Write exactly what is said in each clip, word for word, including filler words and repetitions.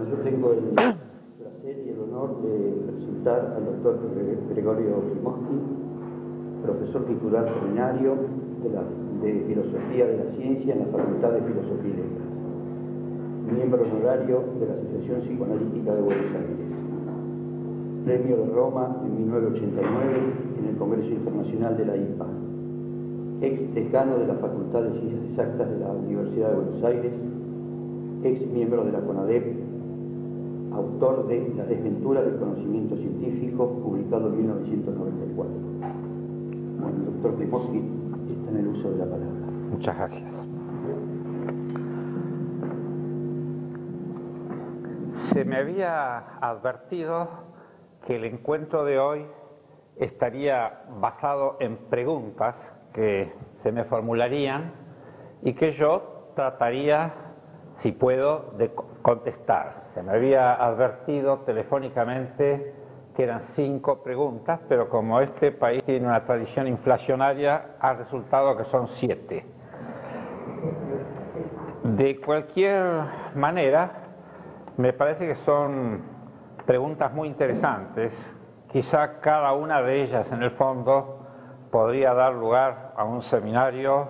yo tengo el placer y el honor de presentar al doctor Gregorio Klimovsky, profesor titular ordinario de, la, de Filosofía de la Ciencia en la Facultad de Filosofía y Letras, miembro honorario de la Asociación Psicoanalítica de Buenos Aires, premio de Roma en mil novecientos ochenta y nueve en el Congreso Internacional de la I P A, ex decano de la Facultad de Ciencias Exactas de la Universidad de Buenos Aires, ex miembro de la CONADEP, autor de La desventura del conocimiento científico, publicado en mil novecientos noventa y cuatro. Bueno, el doctor Klimovsky está en el uso de la palabra. Muchas gracias. Se me había advertido que el encuentro de hoy estaría basado en preguntas que se me formularían y que yo trataría, si puedo, de contestar. Se me había advertido telefónicamente que eran cinco preguntas, pero como este país tiene una tradición inflacionaria, ha resultado que son siete. De cualquier manera, me parece que son preguntas muy interesantes. Quizá cada una de ellas, en el fondo, podría dar lugar a un seminario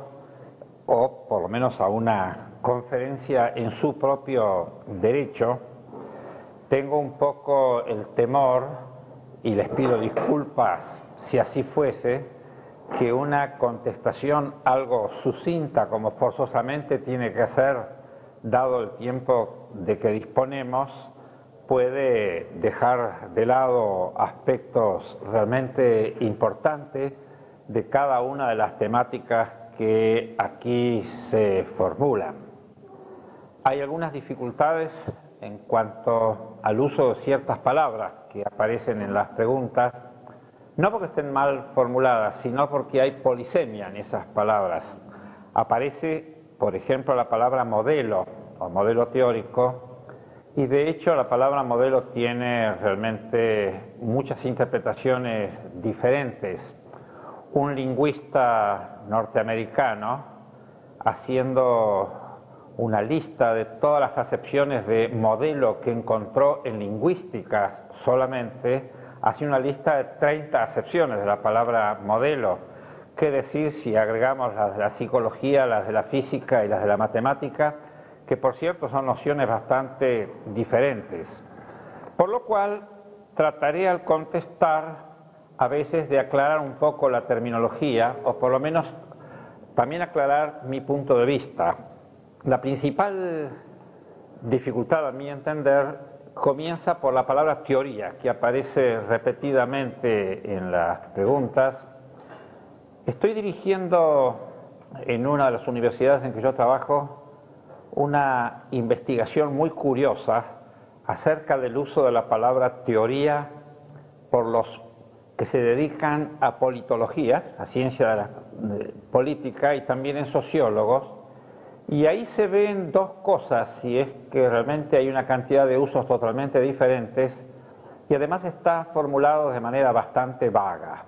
o por lo menos a una conferencia en su propio derecho. Tengo un poco el temor, y les pido disculpas si así fuese, que una contestación algo sucinta, como forzosamente tiene que ser, dado el tiempo de que disponemos, puede dejar de lado aspectos realmente importantes de cada una de las temáticas que aquí se formulan. Hay algunas dificultades en cuanto al uso de ciertas palabras que aparecen en las preguntas, no porque estén mal formuladas, sino porque hay polisemia en esas palabras. Aparece, por ejemplo, la palabra modelo o modelo teórico, y de hecho la palabra modelo tiene realmente muchas interpretaciones diferentes. Un lingüista norteamericano, haciendo una lista de todas las acepciones de modelo que encontró en lingüística solamente, hace una lista de treinta acepciones de la palabra modelo. ¿Qué decir si agregamos las de la psicología, las de la física y las de la matemática, que por cierto son nociones bastante diferentes? Por lo cual trataré al contestar a veces de aclarar un poco la terminología, o por lo menos también aclarar mi punto de vista. La principal dificultad, a mi entender, comienza por la palabra teoría, que aparece repetidamente en las preguntas. Estoy dirigiendo en una de las universidades en que yo trabajo una investigación muy curiosa acerca del uso de la palabra teoría por los que se dedican a politología, a ciencia de la política, y también en sociólogos. Y ahí se ven dos cosas, y es que realmente hay una cantidad de usos totalmente diferentes, y además está formulado de manera bastante vaga.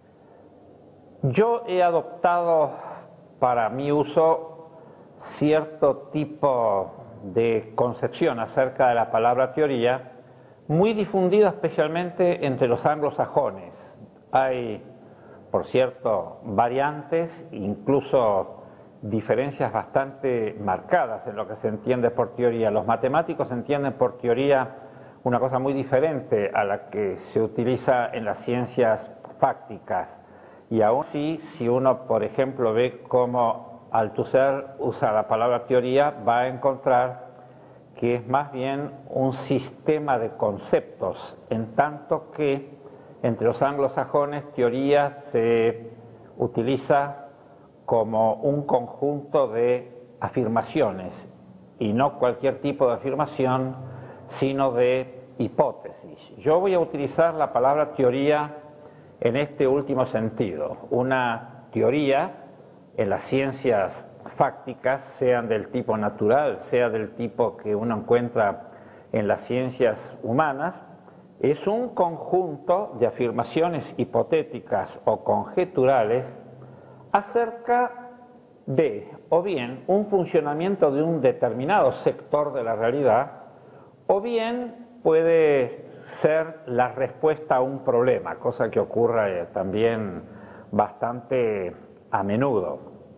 Yo he adoptado para mi uso cierto tipo de concepción acerca de la palabra teoría, muy difundida especialmente entre los anglosajones. Hay, por cierto, variantes, incluso diferencias bastante marcadas en lo que se entiende por teoría. Los matemáticos entienden por teoría una cosa muy diferente a la que se utiliza en las ciencias fácticas. Y aún así, si uno, por ejemplo, ve cómo Althusser usa la palabra teoría, va a encontrar que es más bien un sistema de conceptos, en tanto que entre los anglosajones teoría se utiliza como un conjunto de afirmaciones, y no cualquier tipo de afirmación, sino de hipótesis. Yo voy a utilizar la palabra teoría en este último sentido. Una teoría en las ciencias fácticas, sean del tipo natural, sea del tipo que uno encuentra en las ciencias humanas, es un conjunto de afirmaciones hipotéticas o conjeturales acerca de, o bien, un funcionamiento de un determinado sector de la realidad, o bien puede ser la respuesta a un problema, cosa que ocurre también bastante a menudo.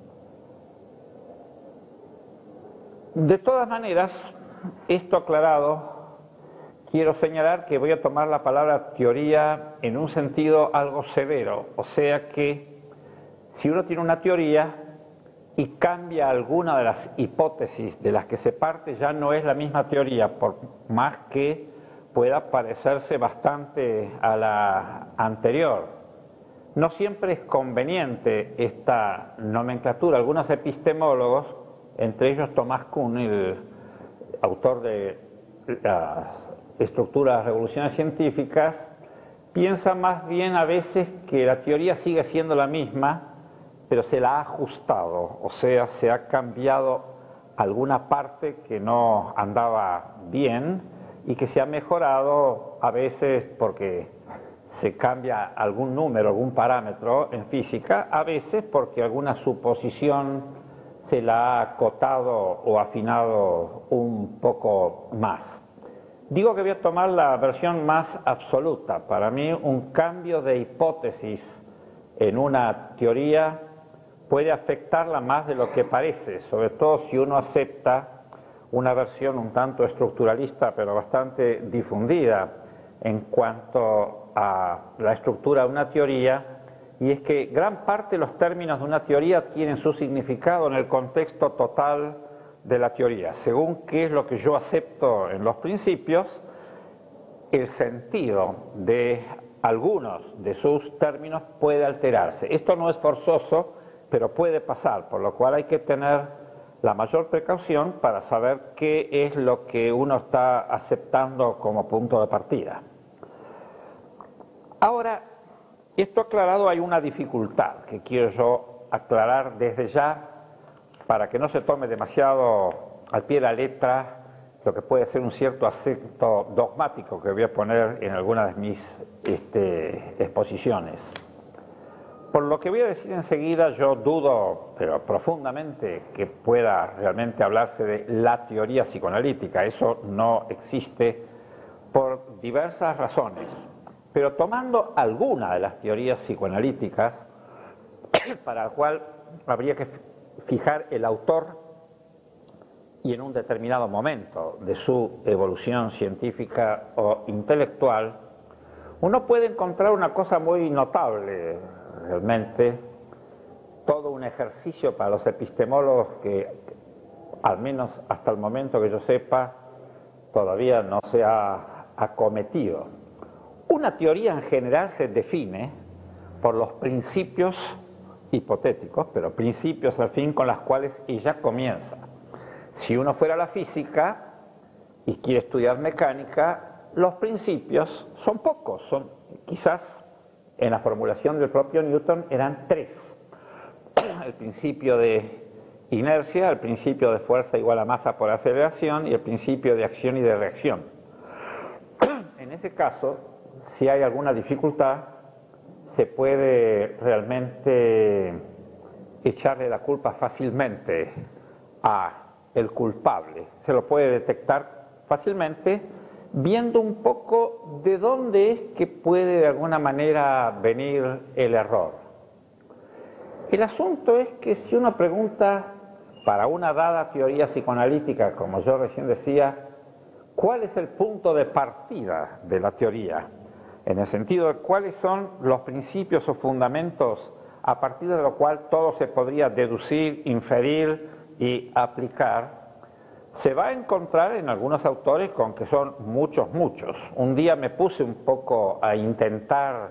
De todas maneras, esto aclarado, quiero señalar que voy a tomar la palabra teoría en un sentido algo severo, o sea que si uno tiene una teoría y cambia alguna de las hipótesis de las que se parte, ya no es la misma teoría, por más que pueda parecerse bastante a la anterior. No siempre es conveniente esta nomenclatura. Algunos epistemólogos, entre ellos Thomas Kuhn, el autor de las estructuras de revoluciones científicas, piensa más bien a veces que la teoría sigue siendo la misma, pero se la ha ajustado, o sea, se ha cambiado alguna parte que no andaba bien y que se ha mejorado a veces porque se cambia algún número, algún parámetro en física, a veces porque alguna suposición se la ha acotado o afinado un poco más. Digo que voy a tomar la versión más absoluta. Para mí, un cambio de hipótesis en una teoría puede afectarla más de lo que parece, sobre todo si uno acepta una versión un tanto estructuralista, pero bastante difundida en cuanto a la estructura de una teoría, y es que gran parte de los términos de una teoría tienen su significado en el contexto total de la teoría. Según qué es lo que yo acepto en los principios, el sentido de algunos de sus términos puede alterarse. Esto no es forzoso, pero puede pasar, por lo cual hay que tener la mayor precaución para saber qué es lo que uno está aceptando como punto de partida. Ahora, esto aclarado, hay una dificultad que quiero yo aclarar desde ya para que no se tome demasiado al pie de la letra lo que puede ser un cierto acento dogmático que voy a poner en algunas de mis este, exposiciones. Por lo que voy a decir enseguida, yo dudo, pero profundamente, que pueda realmente hablarse de la teoría psicoanalítica. Eso no existe por diversas razones. Pero tomando alguna de las teorías psicoanalíticas, para la cual habría que fijar el autor y en un determinado momento de su evolución científica o intelectual, uno puede encontrar una cosa muy notable, realmente, todo un ejercicio para los epistemólogos que, al menos hasta el momento que yo sepa, todavía no se ha acometido. Una teoría en general se define por los principios hipotéticos, pero principios al fin con los cuales ella comienza. Si uno fuera a la física y quiere estudiar mecánica, los principios son pocos, son quizás en la formulación del propio Newton eran tres. El principio de inercia, el principio de fuerza igual a masa por aceleración y el principio de acción y de reacción. En ese caso, si hay alguna dificultad, se puede realmente echarle la culpa fácilmente a el culpable. Se lo puede detectar fácilmente viendo un poco de dónde es que puede de alguna manera venir el error. El asunto es que si uno pregunta para una dada teoría psicoanalítica, como yo recién decía, ¿cuál es el punto de partida de la teoría? En el sentido de cuáles son los principios o fundamentos a partir de lo cual todo se podría deducir, inferir y aplicar, se va a encontrar en algunos autores con que son muchos, muchos. Un día me puse un poco a intentar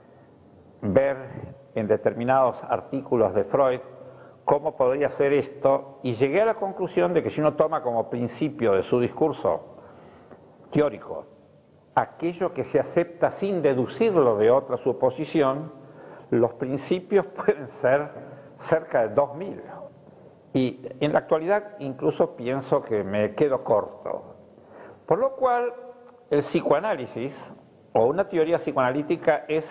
ver en determinados artículos de Freud cómo podría ser esto y llegué a la conclusión de que si uno toma como principio de su discurso teórico aquello que se acepta sin deducirlo de otra suposición, los principios pueden ser cerca de dos mil. Y en la actualidad incluso pienso que me quedo corto. Por lo cual, el psicoanálisis o una teoría psicoanalítica es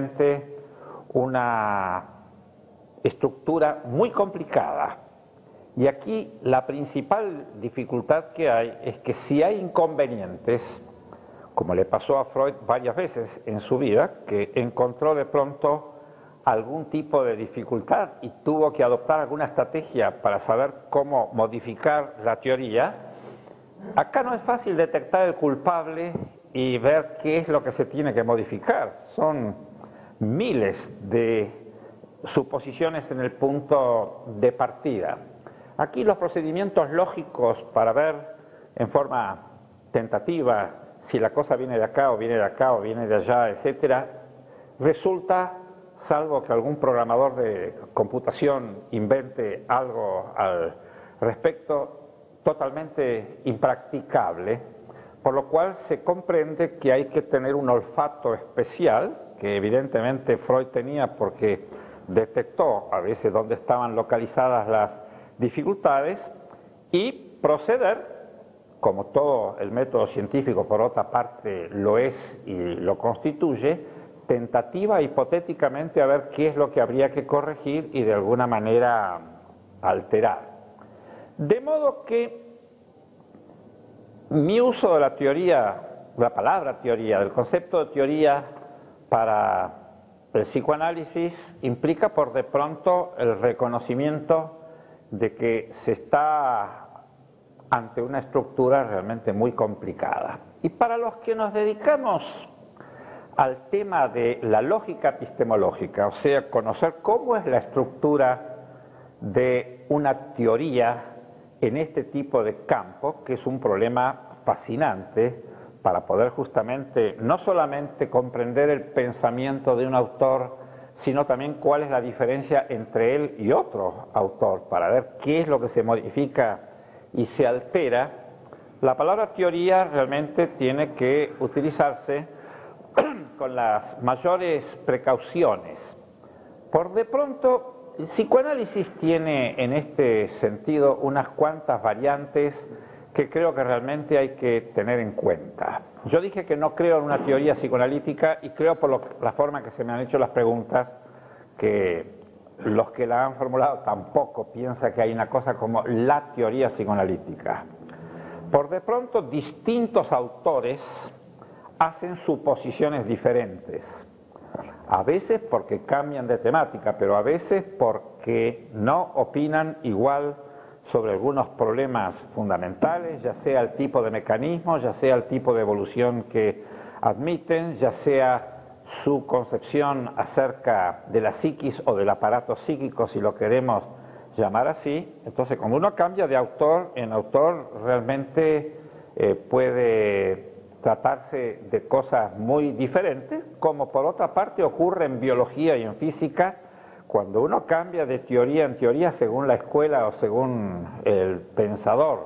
evidentemente una estructura muy complicada Y aquí la principal dificultad que hay es que si hay inconvenientes, como le pasó a Freud varias veces en su vida, que encontró de pronto algún tipo de dificultad y tuvo que adoptar alguna estrategia para saber cómo modificar la teoría, acá no es fácil detectar el culpable y ver qué es lo que se tiene que modificar. Son miles de suposiciones en el punto de partida. Aquí los procedimientos lógicos para ver en forma tentativa si la cosa viene de acá o viene de acá o viene de allá, etcétera, resulta, salvo que algún programador de computación invente algo al respecto, totalmente impracticable, por lo cual se comprende que hay que tener un olfato especial, que evidentemente Freud tenía porque detectó a veces dónde estaban localizadas las dificultades, y proceder, como todo el método científico por otra parte lo es y lo constituye, tentativa hipotéticamente a ver qué es lo que habría que corregir y de alguna manera alterar. De modo que mi uso de la teoría, la palabra teoría, del concepto de teoría para el psicoanálisis implica por de pronto el reconocimiento de que se está ante una estructura realmente muy complicada. Y para los que nos dedicamos al tema de la lógica epistemológica, o sea, conocer cómo es la estructura de una teoría en este tipo de campo, que es un problema fascinante para poder justamente no solamente comprender el pensamiento de un autor, sino también cuál es la diferencia entre él y otro autor, para ver qué es lo que se modifica y se altera. La palabra teoría realmente tiene que utilizarse con las mayores precauciones. Por de pronto, el psicoanálisis tiene en este sentido unas cuantas variantes que creo que realmente hay que tener en cuenta. Yo dije que no creo en una teoría psicoanalítica y creo por lo, la forma que se me han hecho las preguntas que los que la han formulado tampoco piensan que hay una cosa como la teoría psicoanalítica. Por de pronto, distintos autores hacen suposiciones diferentes, a veces porque cambian de temática, pero a veces porque no opinan igual sobre algunos problemas fundamentales, ya sea el tipo de mecanismo, ya sea el tipo de evolución que admiten, ya sea su concepción acerca de la psiquis o del aparato psíquico, si lo queremos llamar así. Entonces, cuando uno cambia de autor en autor, realmente eh, puede tratarse de cosas muy diferentes, como por otra parte ocurre en biología y en física, cuando uno cambia de teoría en teoría según la escuela o según el pensador.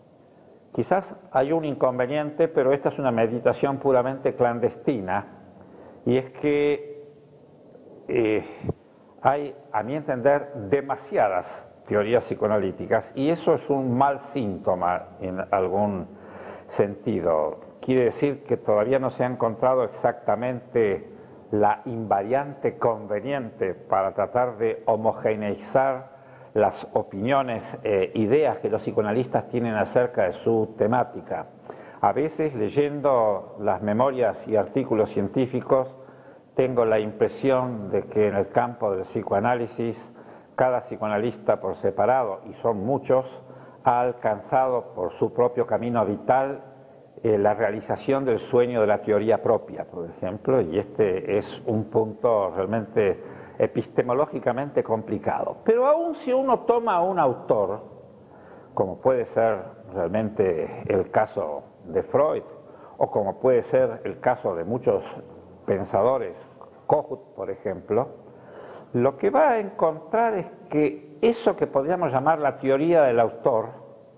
Quizás hay un inconveniente, pero esta es una meditación puramente clandestina, y es que eh, hay, a mi entender, demasiadas teorías psicoanalíticas, y eso es un mal síntoma en algún sentido. Quiere decir que todavía no se ha encontrado exactamente la invariante conveniente para tratar de homogeneizar las opiniones, eh, ideas que los psicoanalistas tienen acerca de su temática. A veces, leyendo las memorias y artículos científicos, tengo la impresión de que en el campo del psicoanálisis, cada psicoanalista por separado, y son muchos, ha alcanzado por su propio camino vital eh, la realización del sueño de la teoría propia, por ejemplo, y este es un punto realmente epistemológicamente complicado. Pero aún si uno toma a un autor, como puede ser realmente el caso de Freud, o como puede ser el caso de muchos pensadores, Kohut, por ejemplo, lo que va a encontrar es que eso que podríamos llamar la teoría del autor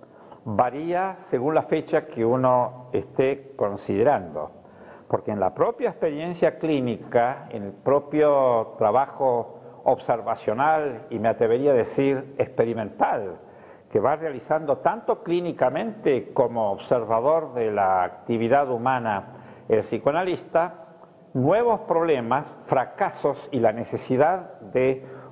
varía según la fecha que uno esté considerando, porque en la propia experiencia clínica, en el propio trabajo observacional y me atrevería a decir experimental, que va realizando tanto clínicamente como observador de la actividad humana el psicoanalista, nuevos problemas, fracasos y la necesidad de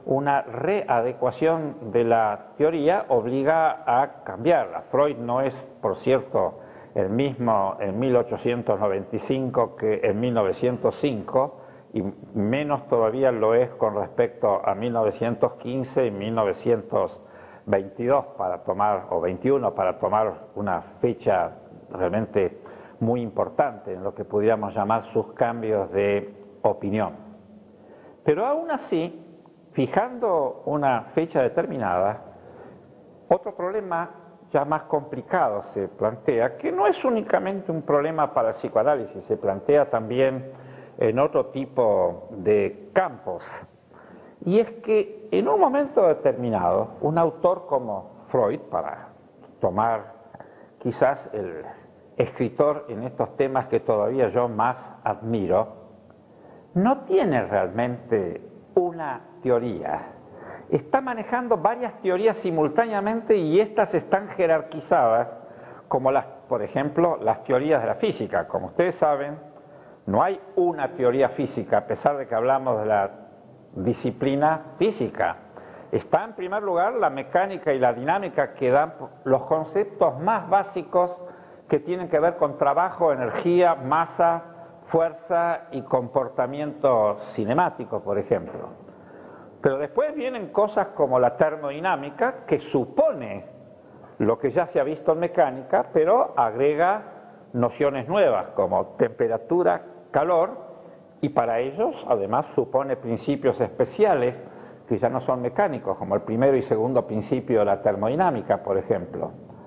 una readecuación de la teoría obliga a cambiarla. Freud no es, por cierto, el mismo en mil ochocientos noventa y cinco que en mil novecientos cinco, y menos todavía lo es con respecto a mil novecientos quince y mil novecientos veintidós, para tomar, o veintiuno, para tomar una fecha realmente muy importante en lo que pudiéramos llamar sus cambios de opinión. Pero aún así, fijando una fecha determinada, otro problema ya más complicado se plantea, que no es únicamente un problema para el psicoanálisis, se plantea también en otro tipo de campos, y es que en un momento determinado, un autor como Freud, para tomar quizás el escritor en estos temas que todavía yo más admiro, no tiene realmente una teoría. Está manejando varias teorías simultáneamente y estas están jerarquizadas como las, por ejemplo, las teorías de la física. Como ustedes saben, no hay una teoría física, a pesar de que hablamos de la disciplina física. Está en primer lugar la mecánica y la dinámica, que dan los conceptos más básicos que tienen que ver con trabajo, energía, masa, fuerza y comportamiento cinemático, por ejemplo. Pero después vienen cosas como la termodinámica, que supone lo que ya se ha visto en mecánica, pero agrega nociones nuevas como temperatura, calor, y para ellos además supone principios especiales que ya no son mecánicos, como el primero y segundo principio de la termodinámica, por ejemplo.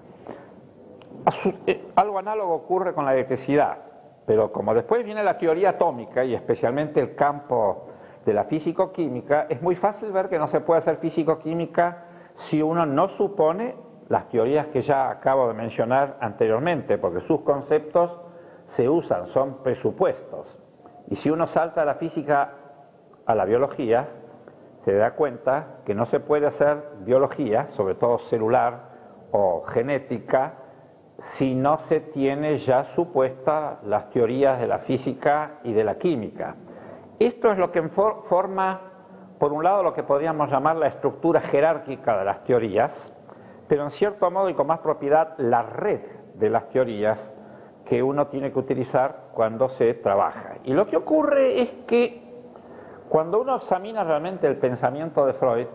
Algo análogo ocurre con la electricidad, pero como después viene la teoría atómica y especialmente el campo de la físico-química, es muy fácil ver que no se puede hacer físico-química si uno no supone las teorías que ya acabo de mencionar anteriormente, porque sus conceptos se usan, son presupuestos. Y si uno salta de la física a la biología, se da cuenta que no se puede hacer biología, sobre todo celular o genética, si no se tiene ya supuestas las teorías de la física y de la química. Esto es lo que forma, por un lado, lo que podríamos llamar la estructura jerárquica de las teorías, pero en cierto modo y con más propiedad la red de las teorías que uno tiene que utilizar cuando se trabaja. Y lo que ocurre es que cuando uno examina realmente el pensamiento de Freud,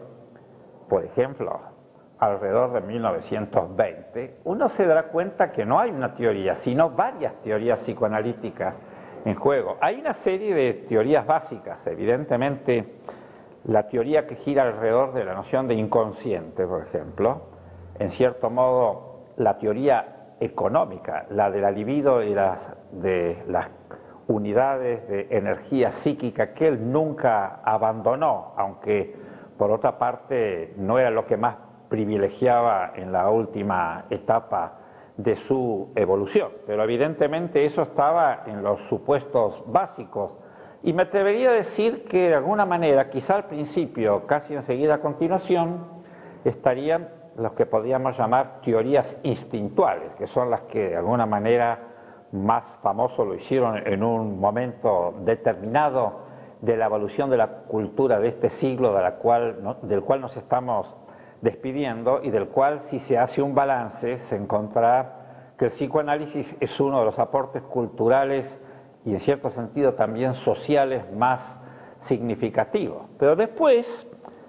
por ejemplo, alrededor de mil novecientos veinte, uno se dará cuenta que no hay una teoría, sino varias teorías psicoanalíticas en juego. Hay una serie de teorías básicas, evidentemente la teoría que gira alrededor de la noción de inconsciente, por ejemplo, en cierto modo la teoría económica, la de la libido y las de las unidades de energía psíquica que él nunca abandonó, aunque por otra parte no era lo que más privilegiaba en la última etapa de su evolución, pero evidentemente eso estaba en los supuestos básicos, y me atrevería a decir que de alguna manera, quizá al principio, casi enseguida a continuación, estarían los que podríamos llamar teorías instintuales, que son las que de alguna manera más famoso lo hicieron en un momento determinado de la evolución de la cultura de este siglo, de la cual, ¿no? del cual nos estamos despidiendo, y del cual, si se hace un balance, se encontrará que el psicoanálisis es uno de los aportes culturales y en cierto sentido también sociales más significativos. Pero después,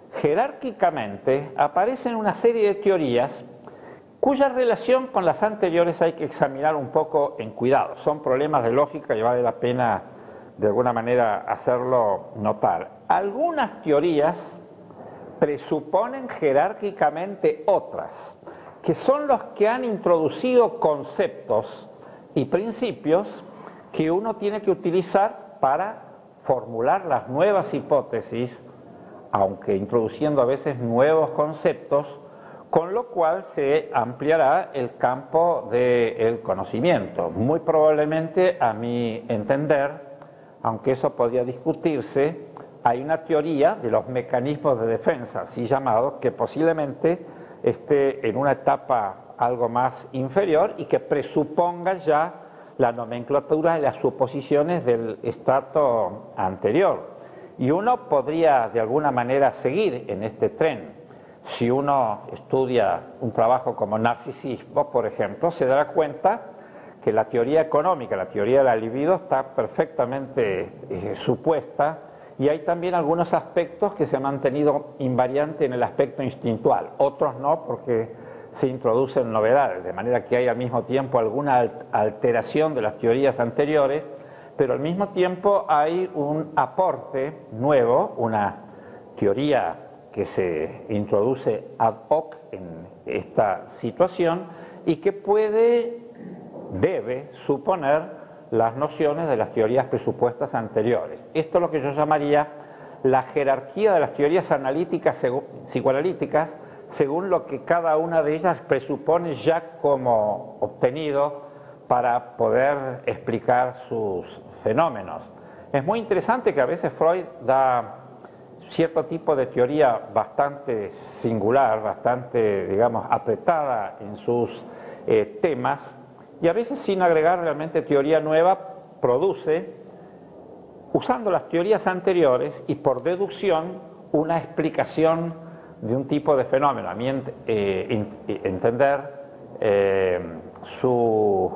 jerárquicamente, aparecen una serie de teorías cuya relación con las anteriores hay que examinar un poco en cuidado. Son problemas de lógica y vale la pena de alguna manera hacerlo notar. Algunas teorías presuponen jerárquicamente otras, que son los que han introducido conceptos y principios que uno tiene que utilizar para formular las nuevas hipótesis, aunque introduciendo a veces nuevos conceptos, con lo cual se ampliará el campo del conocimiento. Muy probablemente, a mi entender, aunque eso podría discutirse, hay una teoría de los mecanismos de defensa, así llamados, que posiblemente esté en una etapa algo más inferior y que presuponga ya la nomenclatura y las suposiciones del estrato anterior. Y uno podría de alguna manera seguir en este tren. Si uno estudia un trabajo como Narcisismo, por ejemplo, se dará cuenta que la teoría económica, la teoría de la libido está perfectamente eh, supuesta, y hay también algunos aspectos que se han mantenido invariantes en el aspecto instintual, otros no, porque se introducen novedades, de manera que hay al mismo tiempo alguna alteración de las teorías anteriores, pero al mismo tiempo hay un aporte nuevo, una teoría que se introduce ad hoc en esta situación y que puede, debe suponer las nociones de las teorías presupuestas anteriores. Esto es lo que yo llamaría la jerarquía de las teorías analíticas, psicoanalíticas, según lo que cada una de ellas presupone ya como obtenido para poder explicar sus fenómenos. Es muy interesante que a veces Freud da cierto tipo de teoría bastante singular, bastante, digamos, apretada en sus eh, temas, y a veces sin agregar realmente teoría nueva, produce, usando las teorías anteriores y por deducción, una explicación de un tipo de fenómeno. A mi ent eh, entender, eh, su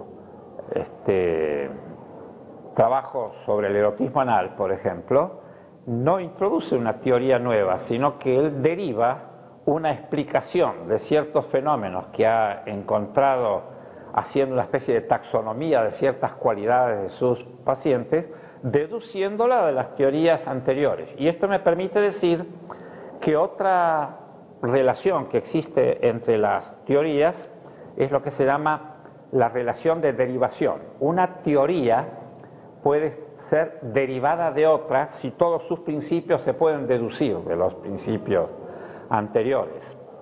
este, trabajo sobre el erotismo anal, por ejemplo, no introduce una teoría nueva, sino que él deriva una explicación de ciertos fenómenos que ha encontrado haciendo una especie de taxonomía de ciertas cualidades de sus pacientes, deduciéndola de las teorías anteriores. Y esto me permite decir que otra relación que existe entre las teorías es lo que se llama la relación de derivación. Una teoría puede ser derivada de otra si todos sus principios se pueden deducir de los principios anteriores.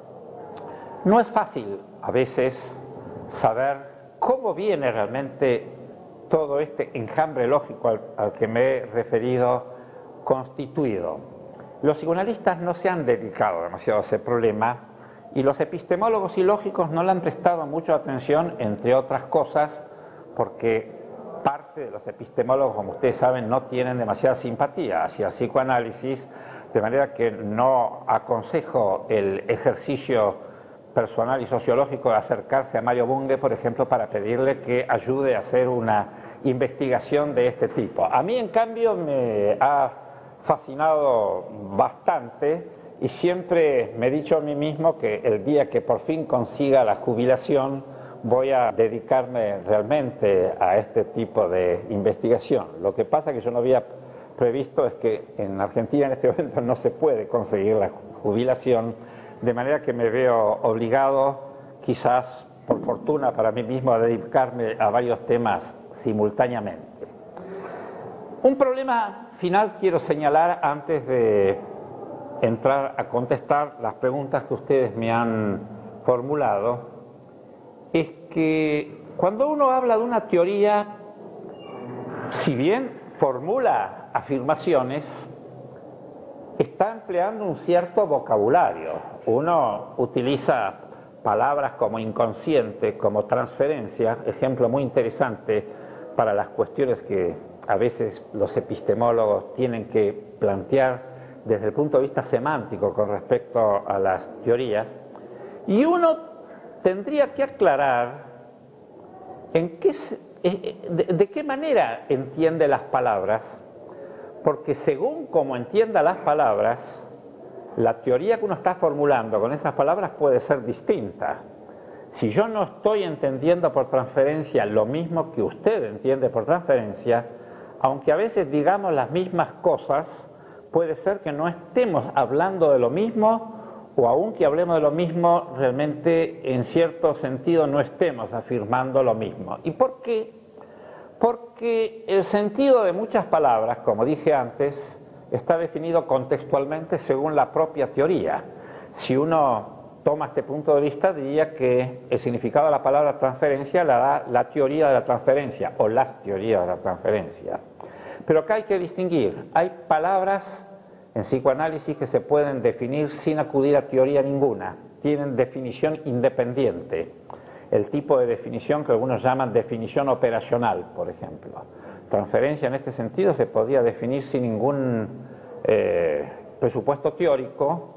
No es fácil a veces saber cómo viene realmente todo este enjambre lógico al, al que me he referido constituido. Los psicoanalistas no se han dedicado demasiado a ese problema y los epistemólogos y lógicos no le han prestado mucha atención, entre otras cosas, porque parte de los epistemólogos, como ustedes saben, no tienen demasiada simpatía hacia el psicoanálisis, de manera que no aconsejo el ejercicio personal y sociológico de acercarse a Mario Bunge, por ejemplo, para pedirle que ayude a hacer una investigación de este tipo. A mí, en cambio, me ha fascinado bastante y siempre me he dicho a mí mismo que el día que por fin consiga la jubilación voy a dedicarme realmente a este tipo de investigación. Lo que pasa que yo no había previsto es que en Argentina en este momento no se puede conseguir la jubilación, de manera que me veo obligado, quizás por fortuna para mí mismo, a dedicarme a varios temas simultáneamente. Un problema final quiero señalar antes de entrar a contestar las preguntas que ustedes me han formulado, es que cuando uno habla de una teoría, si bien formula afirmaciones, está empleando un cierto vocabulario. Uno utiliza palabras como inconsciente, como transferencia, ejemplo muy interesante para las cuestiones que a veces los epistemólogos tienen que plantear desde el punto de vista semántico con respecto a las teorías, y uno tendría que aclarar en qué, de, de qué manera entiende las palabras, porque según como entienda las palabras, la teoría que uno está formulando con esas palabras puede ser distinta. Si yo no estoy entendiendo por transferencia lo mismo que usted entiende por transferencia, aunque a veces digamos las mismas cosas, puede ser que no estemos hablando de lo mismo, o aun que hablemos de lo mismo, realmente en cierto sentido no estemos afirmando lo mismo. ¿Y por qué? Porque el sentido de muchas palabras, como dije antes, está definido contextualmente según la propia teoría. Si uno toma este punto de vista, diría que el significado de la palabra transferencia la da la teoría de la transferencia, o las teorías de la transferencia. Pero acá hay que distinguir, hay palabras en psicoanálisis que se pueden definir sin acudir a teoría ninguna, tienen definición independiente, el tipo de definición que algunos llaman definición operacional, por ejemplo. Transferencia en este sentido se podría definir sin ningún eh, presupuesto teórico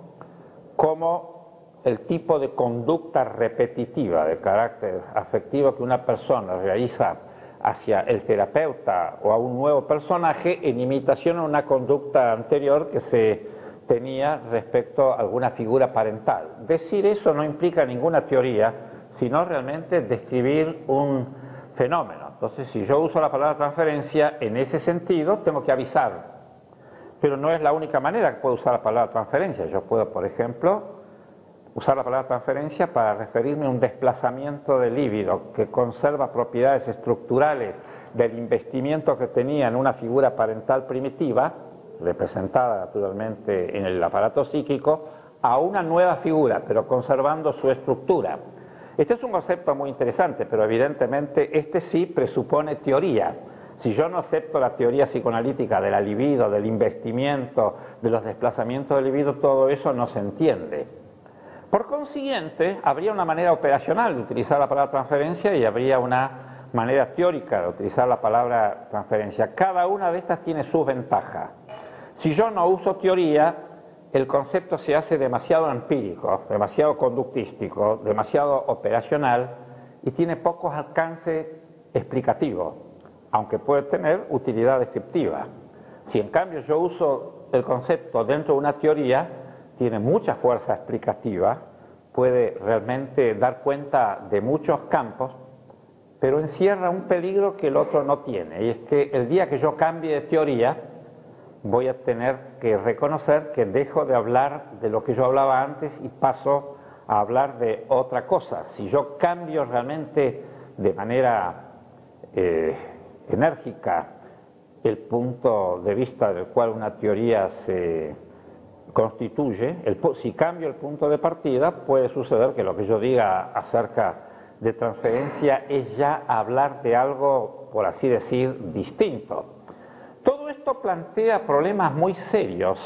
como el tipo de conducta repetitiva de carácter afectivo que una persona realiza hacia el terapeuta o a un nuevo personaje en imitación a una conducta anterior que se tenía respecto a alguna figura parental. Decir eso no implica ninguna teoría, sino realmente describir un fenómeno. Entonces, si yo uso la palabra transferencia en ese sentido, tengo que avisar. Pero no es la única manera que puedo usar la palabra transferencia. Yo puedo, por ejemplo, usar la palabra transferencia para referirme a un desplazamiento de líbido que conserva propiedades estructurales del investimiento que tenía en una figura parental primitiva, representada naturalmente en el aparato psíquico, a una nueva figura, pero conservando su estructura. Este es un concepto muy interesante, pero evidentemente este sí presupone teoría. Si yo no acepto la teoría psicoanalítica de la libido, del investimiento, de los desplazamientos del libido, todo eso no se entiende. Por consiguiente, habría una manera operacional de utilizar la palabra transferencia y habría una manera teórica de utilizar la palabra transferencia. Cada una de estas tiene sus ventajas. Si yo no uso teoría, el concepto se hace demasiado empírico, demasiado conductístico, demasiado operacional y tiene pocos alcances explicativos, aunque puede tener utilidad descriptiva. Si en cambio yo uso el concepto dentro de una teoría, tiene mucha fuerza explicativa, puede realmente dar cuenta de muchos campos, pero encierra un peligro que el otro no tiene, y es que el día que yo cambie de teoría, voy a tener que reconocer que dejo de hablar de lo que yo hablaba antes y paso a hablar de otra cosa. Si yo cambio realmente de manera eh, enérgica el punto de vista del cual una teoría se constituye, el, si cambio el punto de partida, puede suceder que lo que yo diga acerca de transferencia es ya hablar de algo, por así decir, distinto. Todo esto plantea problemas muy serios.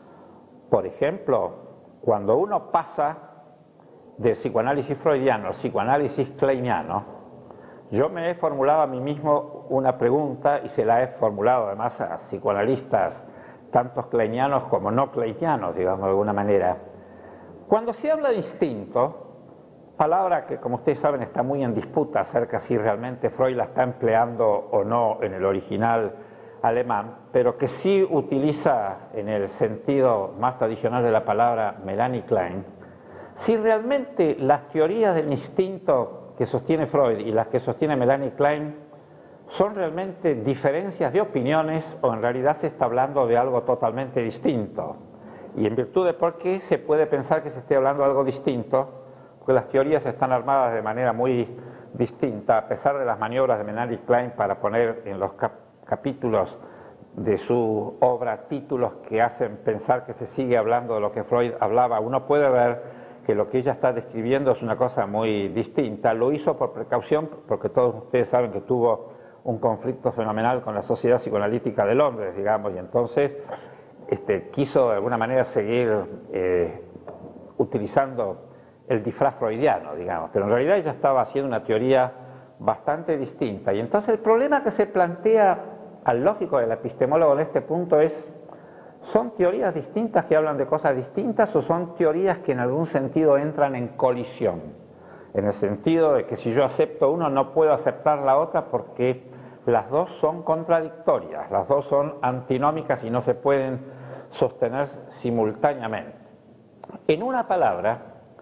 Por ejemplo, cuando uno pasa del psicoanálisis freudiano al psicoanálisis kleiniano, yo me he formulado a mí mismo una pregunta y se la he formulado además a psicoanalistas tantos kleinianos como no kleinianos, digamos de alguna manera. Cuando se habla de instinto, palabra que como ustedes saben está muy en disputa acerca si realmente Freud la está empleando o no en el original alemán, pero que sí utiliza en el sentido más tradicional de la palabra Melanie Klein, si realmente las teorías del instinto que sostiene Freud y las que sostiene Melanie Klein son realmente diferencias de opiniones o en realidad se está hablando de algo totalmente distinto. Y en virtud de por qué se puede pensar que se esté hablando de algo distinto, porque las teorías están armadas de manera muy distinta, a pesar de las maniobras de Melanie Klein para poner en los cap capítulos de su obra títulos que hacen pensar que se sigue hablando de lo que Freud hablaba. Uno puede ver que lo que ella está describiendo es una cosa muy distinta. Lo hizo por precaución, porque todos ustedes saben que tuvo un conflicto fenomenal con la Sociedad Psicoanalítica de Londres, digamos, y entonces este, quiso de alguna manera seguir eh, utilizando el disfraz freudiano, digamos, pero en realidad ella estaba haciendo una teoría bastante distinta. Y entonces el problema que se plantea al lógico del epistemólogo en este punto es: ¿son teorías distintas que hablan de cosas distintas o son teorías que en algún sentido entran en colisión? En el sentido de que si yo acepto uno no puedo aceptar la otra porque las dos son contradictorias, las dos son antinómicas y no se pueden sostener simultáneamente. En una palabra,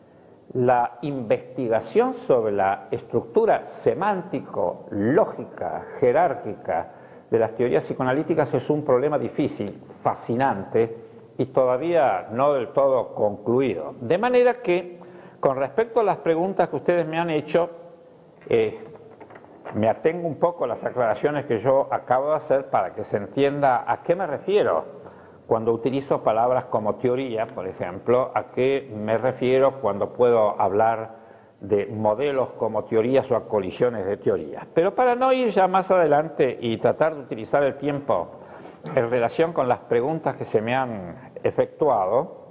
la investigación sobre la estructura semántico, lógica, jerárquica de las teorías psicoanalíticas es un problema difícil, fascinante y todavía no del todo concluido. De manera que, con respecto a las preguntas que ustedes me han hecho, eh, me atengo un poco a las aclaraciones que yo acabo de hacer para que se entienda a qué me refiero cuando utilizo palabras como teoría, por ejemplo, a qué me refiero cuando puedo hablar de modelos como teorías o a colisiones de teorías. Pero para no ir ya más adelante y tratar de utilizar el tiempo en relación con las preguntas que se me han efectuado,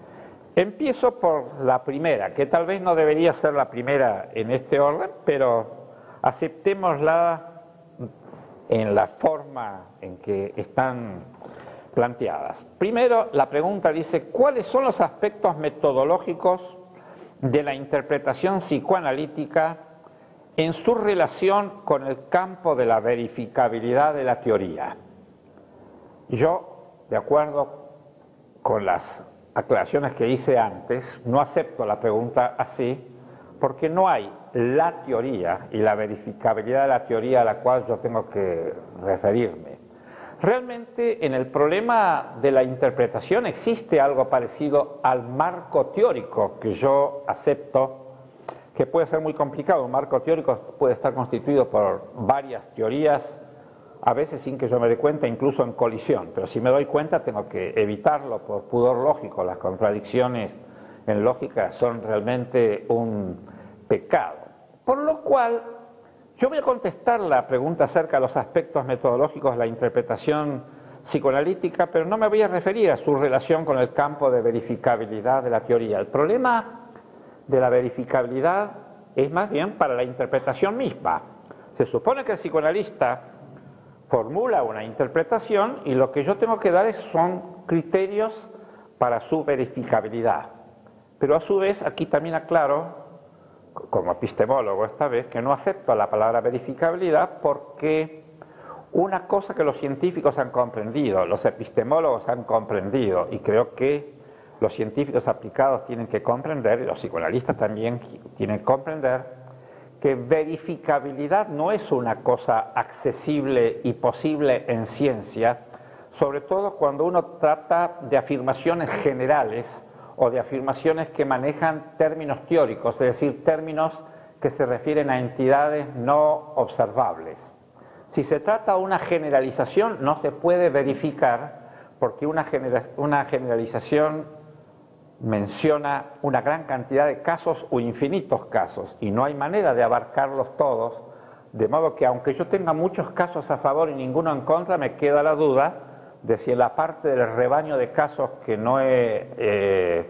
empiezo por la primera, que tal vez no debería ser la primera en este orden, pero aceptémosla en la forma en que están planteadas. Primero, la pregunta dice, ¿cuáles son los aspectos metodológicos de la interpretación psicoanalítica en su relación con el campo de la verificabilidad de la teoría? Yo, de acuerdo con las aclaraciones que hice antes, no acepto la pregunta así, porque no hay la teoría y la verificabilidad de la teoría a la cual yo tengo que referirme. Realmente en el problema de la interpretación existe algo parecido al marco teórico que yo acepto, que puede ser muy complicado. Un marco teórico puede estar constituido por varias teorías, a veces sin que yo me dé cuenta, incluso en colisión, pero si me doy cuenta tengo que evitarlo por pudor lógico. Las contradicciones en lógica son realmente un pecado. Por lo cual, yo voy a contestar la pregunta acerca de los aspectos metodológicos de la interpretación psicoanalítica, pero no me voy a referir a su relación con el campo de verificabilidad de la teoría. El problema de la verificabilidad es más bien para la interpretación misma. Se supone que el psicoanalista formula una interpretación y lo que yo tengo que dar son criterios para su verificabilidad. Pero a su vez, aquí también aclaro, como epistemólogo esta vez, que no acepto la palabra verificabilidad porque una cosa que los científicos han comprendido, los epistemólogos han comprendido, y creo que los científicos aplicados tienen que comprender, y los psicoanalistas también tienen que comprender, que verificabilidad no es una cosa accesible y posible en ciencia, sobre todo cuando uno trata de afirmaciones generales o de afirmaciones que manejan términos teóricos, es decir, términos que se refieren a entidades no observables. Si se trata de una generalización, no se puede verificar porque una, genera- una generalización menciona una gran cantidad de casos o infinitos casos y no hay manera de abarcarlos todos, de modo que aunque yo tenga muchos casos a favor y ninguno en contra, me queda la duda de si en la parte del rebaño de casos que no he eh,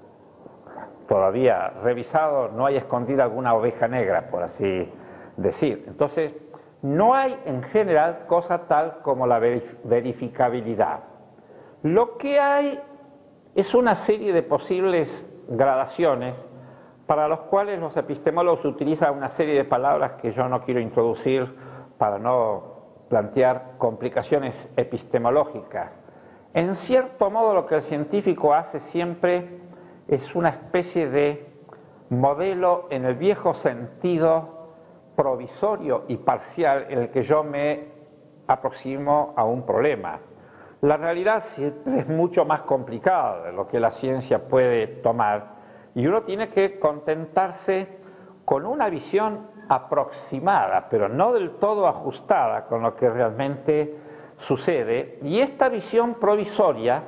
todavía revisado no hay escondida alguna oveja negra, por así decir. Entonces, no hay en general cosa tal como la verificabilidad. Lo que hay es una serie de posibles gradaciones para los cuales los epistemólogos utilizan una serie de palabras que yo no quiero introducir para no plantear complicaciones epistemológicas. En cierto modo, lo que el científico hace siempre es una especie de modelo en el viejo sentido provisorio y parcial en el que yo me aproximo a un problema. La realidad siempre es mucho más complicada de lo que la ciencia puede tomar y uno tiene que contentarse con una visión aproximada, pero no del todo ajustada con lo que realmente sucede. Y esta visión provisoria,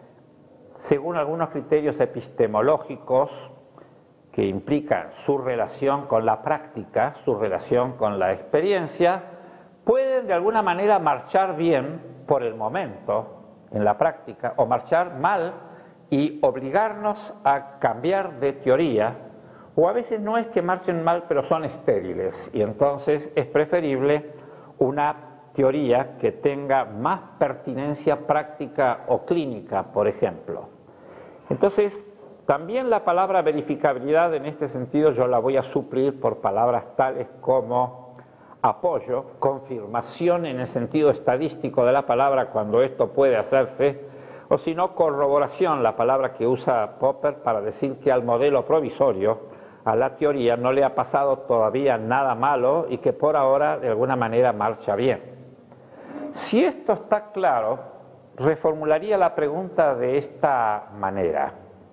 según algunos criterios epistemológicos que implican su relación con la práctica, su relación con la experiencia, pueden de alguna manera marchar bien por el momento en la práctica o marchar mal y obligarnos a cambiar de teoría, o a veces no es que marchen mal pero son estériles y entonces es preferible una teoría que tenga más pertinencia práctica o clínica, por ejemplo. Entonces también la palabra verificabilidad en este sentido yo la voy a suplir por palabras tales como apoyo, confirmación en el sentido estadístico de la palabra cuando esto puede hacerse, o si no, corroboración, la palabra que usa Popper para decir que al modelo provisorio, a la teoría, no le ha pasado todavía nada malo y que por ahora de alguna manera marcha bien. Si esto está claro, reformularía la pregunta de esta manera.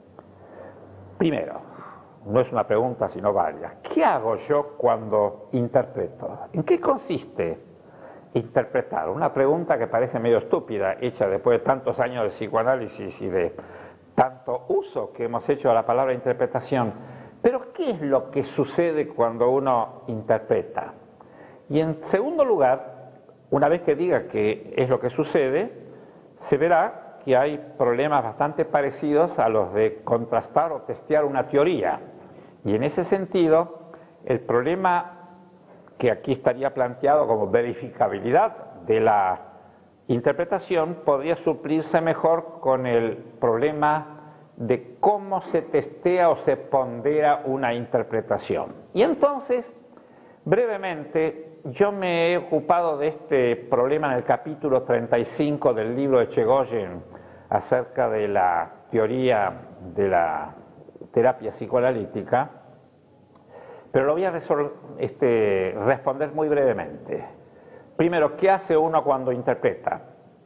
Primero, no es una pregunta sino varias. ¿Qué hago yo cuando interpreto? ¿En qué consiste interpretar? Una pregunta que parece medio estúpida, hecha después de tantos años de psicoanálisis y de tanto uso que hemos hecho de la palabra interpretación. Pero ¿qué es lo que sucede cuando uno interpreta? Y en segundo lugar, una vez que diga qué es lo que sucede, se verá que hay problemas bastante parecidos a los de contrastar o testear una teoría. Y en ese sentido, el problema que aquí estaría planteado como verificabilidad de la interpretación podría suplirse mejor con el problema de cómo se testea o se pondera una interpretación. Y entonces, brevemente, yo me he ocupado de este problema en el capítulo treinta y cinco del libro de Irigoyen acerca de la teoría de la terapia psicoanalítica, pero lo voy a este, responder muy brevemente. Primero, ¿qué hace uno cuando interpreta?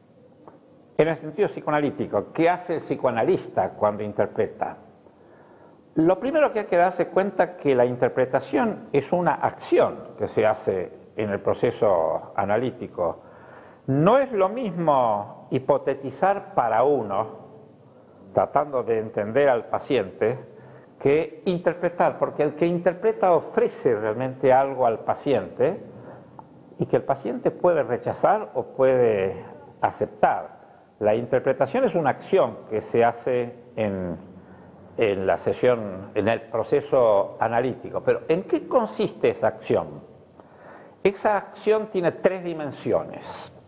En el sentido psicoanalítico, ¿qué hace el psicoanalista cuando interpreta? Lo primero que hay que darse cuenta que la interpretación es una acción que se hace en el proceso analítico. No es lo mismo hipotetizar para uno, tratando de entender al paciente, que interpretar, porque el que interpreta ofrece realmente algo al paciente y que el paciente puede rechazar o puede aceptar. La interpretación es una acción que se hace en, en la sesión, en el proceso analítico. Pero ¿en qué consiste esa acción? Esa acción tiene tres dimensiones.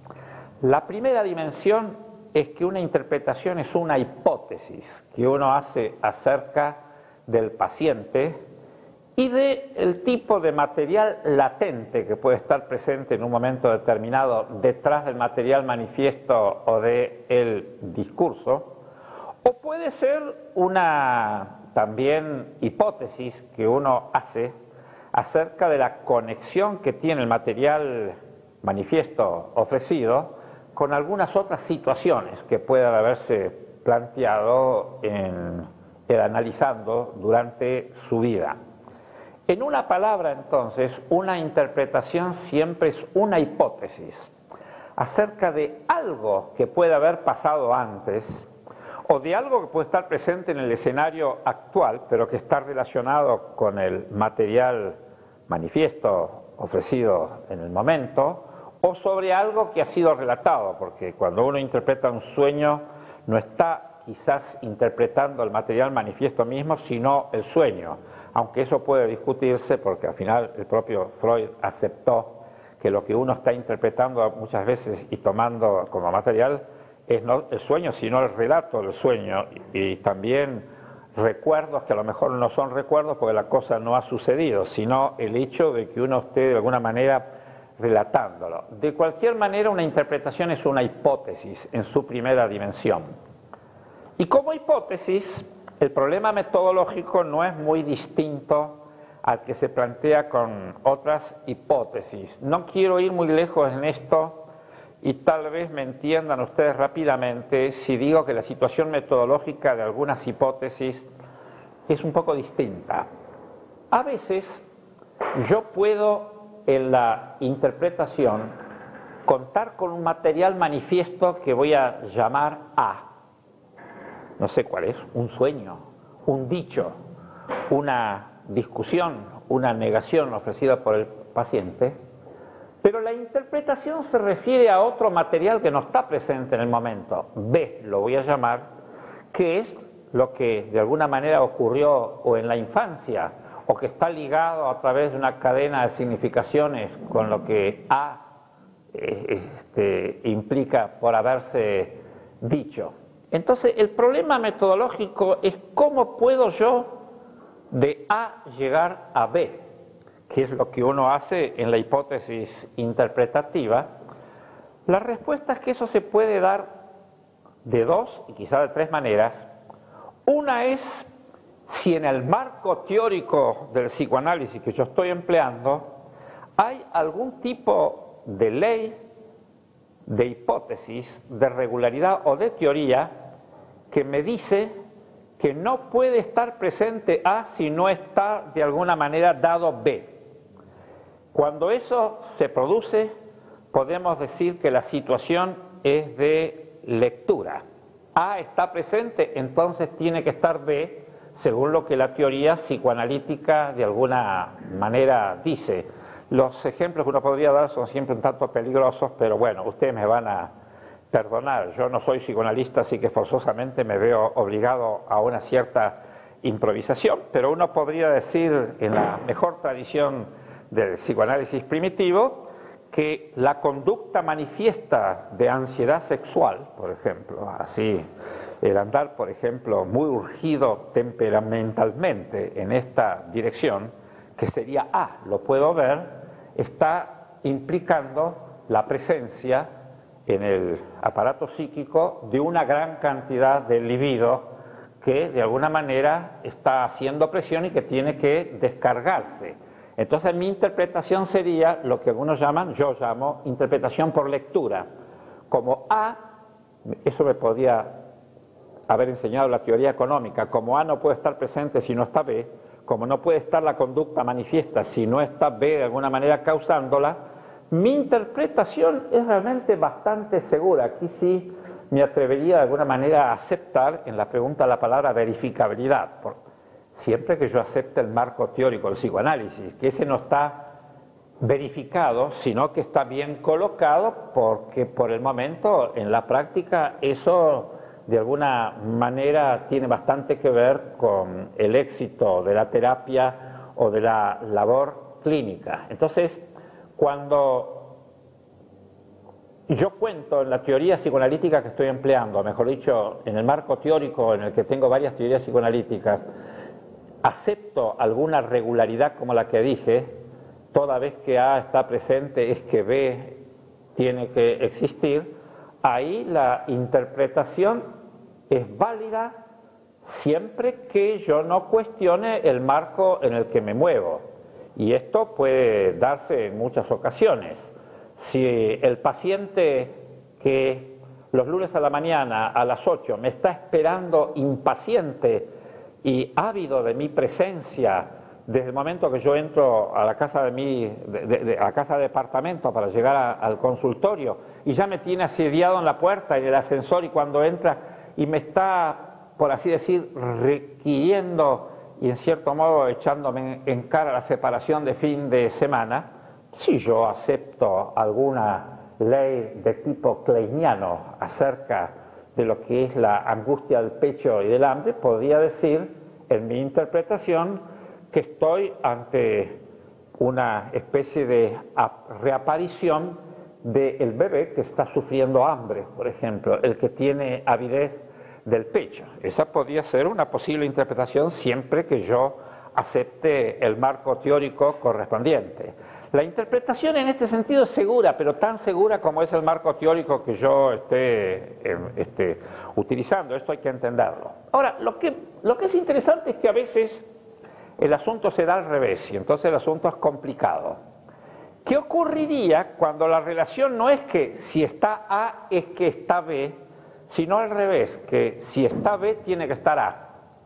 La primera dimensión es que una interpretación es una hipótesis que uno hace acerca del paciente y del tipo de material latente que puede estar presente en un momento determinado detrás del material manifiesto o del discurso, o puede ser una también hipótesis que uno hace acerca de la conexión que tiene el material manifiesto ofrecido con algunas otras situaciones que puedan haberse planteado en, en analizando durante su vida. En una palabra, entonces, una interpretación siempre es una hipótesis acerca de algo que puede haber pasado antes o de algo que puede estar presente en el escenario actual, pero que está relacionado con el material manifiesto ofrecido en el momento, o sobre algo que ha sido relatado, porque cuando uno interpreta un sueño no está quizás interpretando el material manifiesto mismo, sino el sueño. Aunque eso puede discutirse porque al final el propio Freud aceptó que lo que uno está interpretando muchas veces y tomando como material es no el sueño, sino el relato del sueño y también recuerdos que a lo mejor no son recuerdos porque la cosa no ha sucedido, sino el hecho de que uno esté de alguna manera relatándolo. De cualquier manera, una interpretación es una hipótesis en su primera dimensión. Y como hipótesis, el problema metodológico no es muy distinto al que se plantea con otras hipótesis. No quiero ir muy lejos en esto y tal vez me entiendan ustedes rápidamente si digo que la situación metodológica de algunas hipótesis es un poco distinta. A veces yo puedo en la interpretación contar con un material manifiesto que voy a llamar A. No sé cuál es, un sueño, un dicho, una discusión, una negación ofrecida por el paciente, pero la interpretación se refiere a otro material que no está presente en el momento, B, lo voy a llamar, que es lo que de alguna manera ocurrió o en la infancia, o que está ligado a través de una cadena de significaciones con lo que A este, implica por haberse dicho. Entonces, el problema metodológico es cómo puedo yo de A llegar a B, que es lo que uno hace en la hipótesis interpretativa. La respuesta es que eso se puede dar de dos y quizá de tres maneras. Una es si en el marco teórico del psicoanálisis que yo estoy empleando hay algún tipo de ley, de hipótesis, de regularidad o de teoría que me dice que no puede estar presente A si no está de alguna manera dado B. Cuando eso se produce, podemos decir que la situación es de lectura. A está presente, entonces tiene que estar B, según lo que la teoría psicoanalítica de alguna manera dice. Los ejemplos que uno podría dar son siempre un tanto peligrosos, pero bueno, ustedes me van a perdonar. Yo no soy psicoanalista, así que forzosamente me veo obligado a una cierta improvisación, pero uno podría decir, en la mejor tradición del psicoanálisis primitivo, que la conducta manifiesta de ansiedad sexual, por ejemplo, así, el andar, por ejemplo, muy urgido temperamentalmente en esta dirección, que sería A, lo puedo ver, está implicando la presencia en el aparato psíquico de una gran cantidad de libido que de alguna manera está haciendo presión y que tiene que descargarse. Entonces mi interpretación sería lo que algunos llaman, yo llamo, interpretación por lectura. Como A, eso me podía haber enseñado la teoría económica, como A no puede estar presente si no está B, como no puede estar la conducta manifiesta si no está B de alguna manera causándola, mi interpretación es realmente bastante segura. Aquí sí me atrevería de alguna manera a aceptar en la pregunta la palabra verificabilidad, por, siempre que yo acepte el marco teórico del psicoanálisis, que ese no está verificado, sino que está bien colocado, porque por el momento en la práctica eso de alguna manera tiene bastante que ver con el éxito de la terapia o de la labor clínica. Entonces, cuando yo cuento en la teoría psicoanalítica que estoy empleando, mejor dicho, en el marco teórico en el que tengo varias teorías psicoanalíticas, acepto alguna regularidad como la que dije, toda vez que A está presente es que B tiene que existir, ahí la interpretación es válida siempre que yo no cuestione el marco en el que me muevo. Y esto puede darse en muchas ocasiones. Si el paciente que los lunes a la mañana a las ocho me está esperando impaciente y ávido de mi presencia desde el momento que yo entro a la casa de mi, de, de, de, a la casa de departamento para llegar a, al consultorio y ya me tiene asediado en la puerta y en el ascensor, y cuando entra y me está, por así decir, requiriendo y en cierto modo echándome en cara la separación de fin de semana, si yo acepto alguna ley de tipo kleiniano acerca de lo que es la angustia del pecho y del hambre, podría decir en mi interpretación que estoy ante una especie de reaparición del bebé que está sufriendo hambre, por ejemplo, el que tiene avidez del pecho. Esa podría ser una posible interpretación siempre que yo acepte el marco teórico correspondiente. La interpretación en este sentido es segura, pero tan segura como es el marco teórico que yo esté, eh, esté utilizando. Esto hay que entenderlo. Ahora, lo que, lo que es interesante es que a veces el asunto se da al revés, y entonces el asunto es complicado. ¿Qué ocurriría cuando la relación no es que si está A es que está B, sino al revés, que si está B tiene que estar A?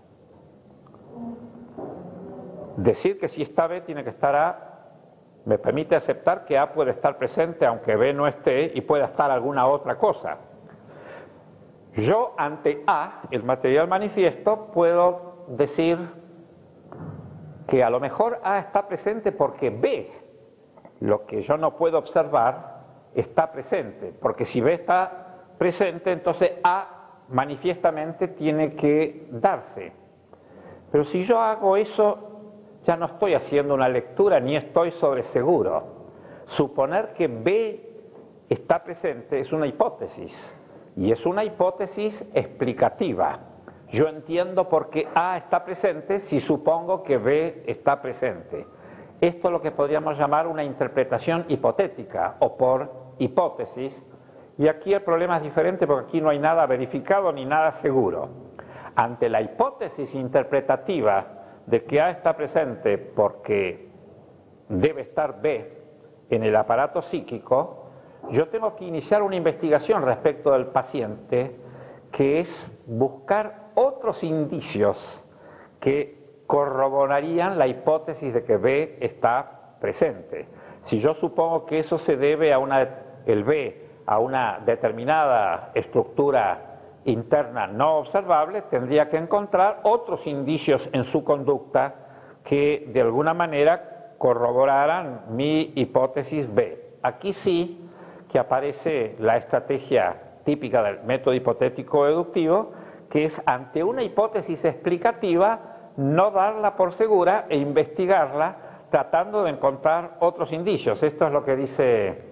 Decir que si está B tiene que estar A me permite aceptar que A puede estar presente aunque B no esté y pueda estar alguna otra cosa. Yo ante A, el material manifiesto, puedo decir que a lo mejor A está presente porque B, lo que yo no puedo observar, está presente, porque si B está presente, entonces A manifiestamente tiene que darse. Pero si yo hago eso, ya no estoy haciendo una lectura ni estoy sobre seguro. Suponer que B está presente es una hipótesis, y es una hipótesis explicativa. Yo entiendo por qué A está presente si supongo que B está presente. Esto es lo que podríamos llamar una interpretación hipotética o por hipótesis, y aquí el problema es diferente porque aquí no hay nada verificado ni nada seguro. Ante la hipótesis interpretativa de que A está presente porque debe estar B en el aparato psíquico, yo tengo que iniciar una investigación respecto del paciente, que es buscar otros indicios que corroborarían la hipótesis de que B está presente. Si yo supongo que eso se debe a una, el B a una determinada estructura interna no observable, tendría que encontrar otros indicios en su conducta que de alguna manera corroboraran mi hipótesis B. Aquí sí que aparece la estrategia típica del método hipotético deductivo, que es ante una hipótesis explicativa no darla por segura e investigarla tratando de encontrar otros indicios. Esto es lo que dice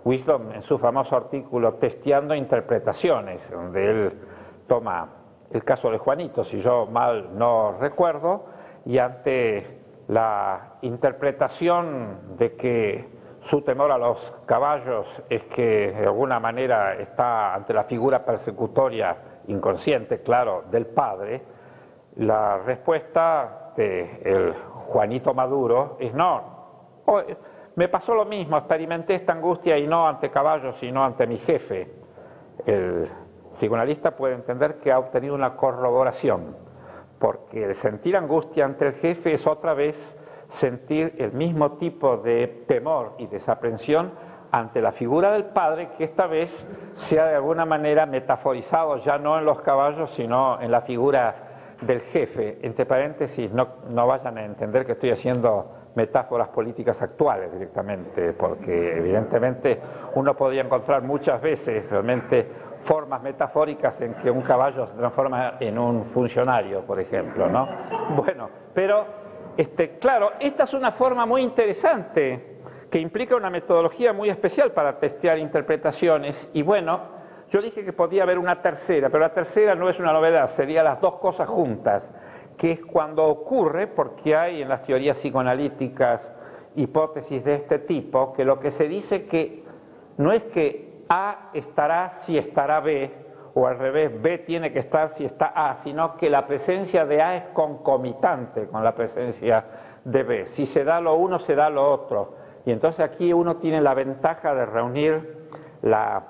Wisdom en su famoso artículo Testeando Interpretaciones, donde él toma el caso de Juanito, si yo mal no recuerdo, y ante la interpretación de que su temor a los caballos es que de alguna manera está ante la figura persecutoria inconsciente, claro, del padre, la respuesta del Juanito Maduro es no. Oh, me pasó lo mismo, experimenté esta angustia y no ante caballos, sino ante mi jefe. El psicoanalista puede entender que ha obtenido una corroboración, porque el sentir angustia ante el jefe es otra vez sentir el mismo tipo de temor y desaprensión ante la figura del padre, que esta vez se ha de alguna manera metaforizado ya no en los caballos, sino en la figura del jefe. Entre paréntesis, no, no vayan a entender que estoy haciendo metáforas políticas actuales directamente, porque evidentemente uno podría encontrar muchas veces realmente formas metafóricas en que un caballo se transforma en un funcionario, por ejemplo, ¿no? Bueno, pero este, claro, esta es una forma muy interesante que implica una metodología muy especial para testear interpretaciones, y bueno, yo dije que podía haber una tercera, pero la tercera no es una novedad, serían las dos cosas juntas, que es cuando ocurre, porque hay en las teorías psicoanalíticas hipótesis de este tipo, que lo que se dice que no es que A estará si estará B, o al revés, B tiene que estar si está A, sino que la presencia de A es concomitante con la presencia de B. Si se da lo uno, se da lo otro. Y entonces aquí uno tiene la ventaja de reunir la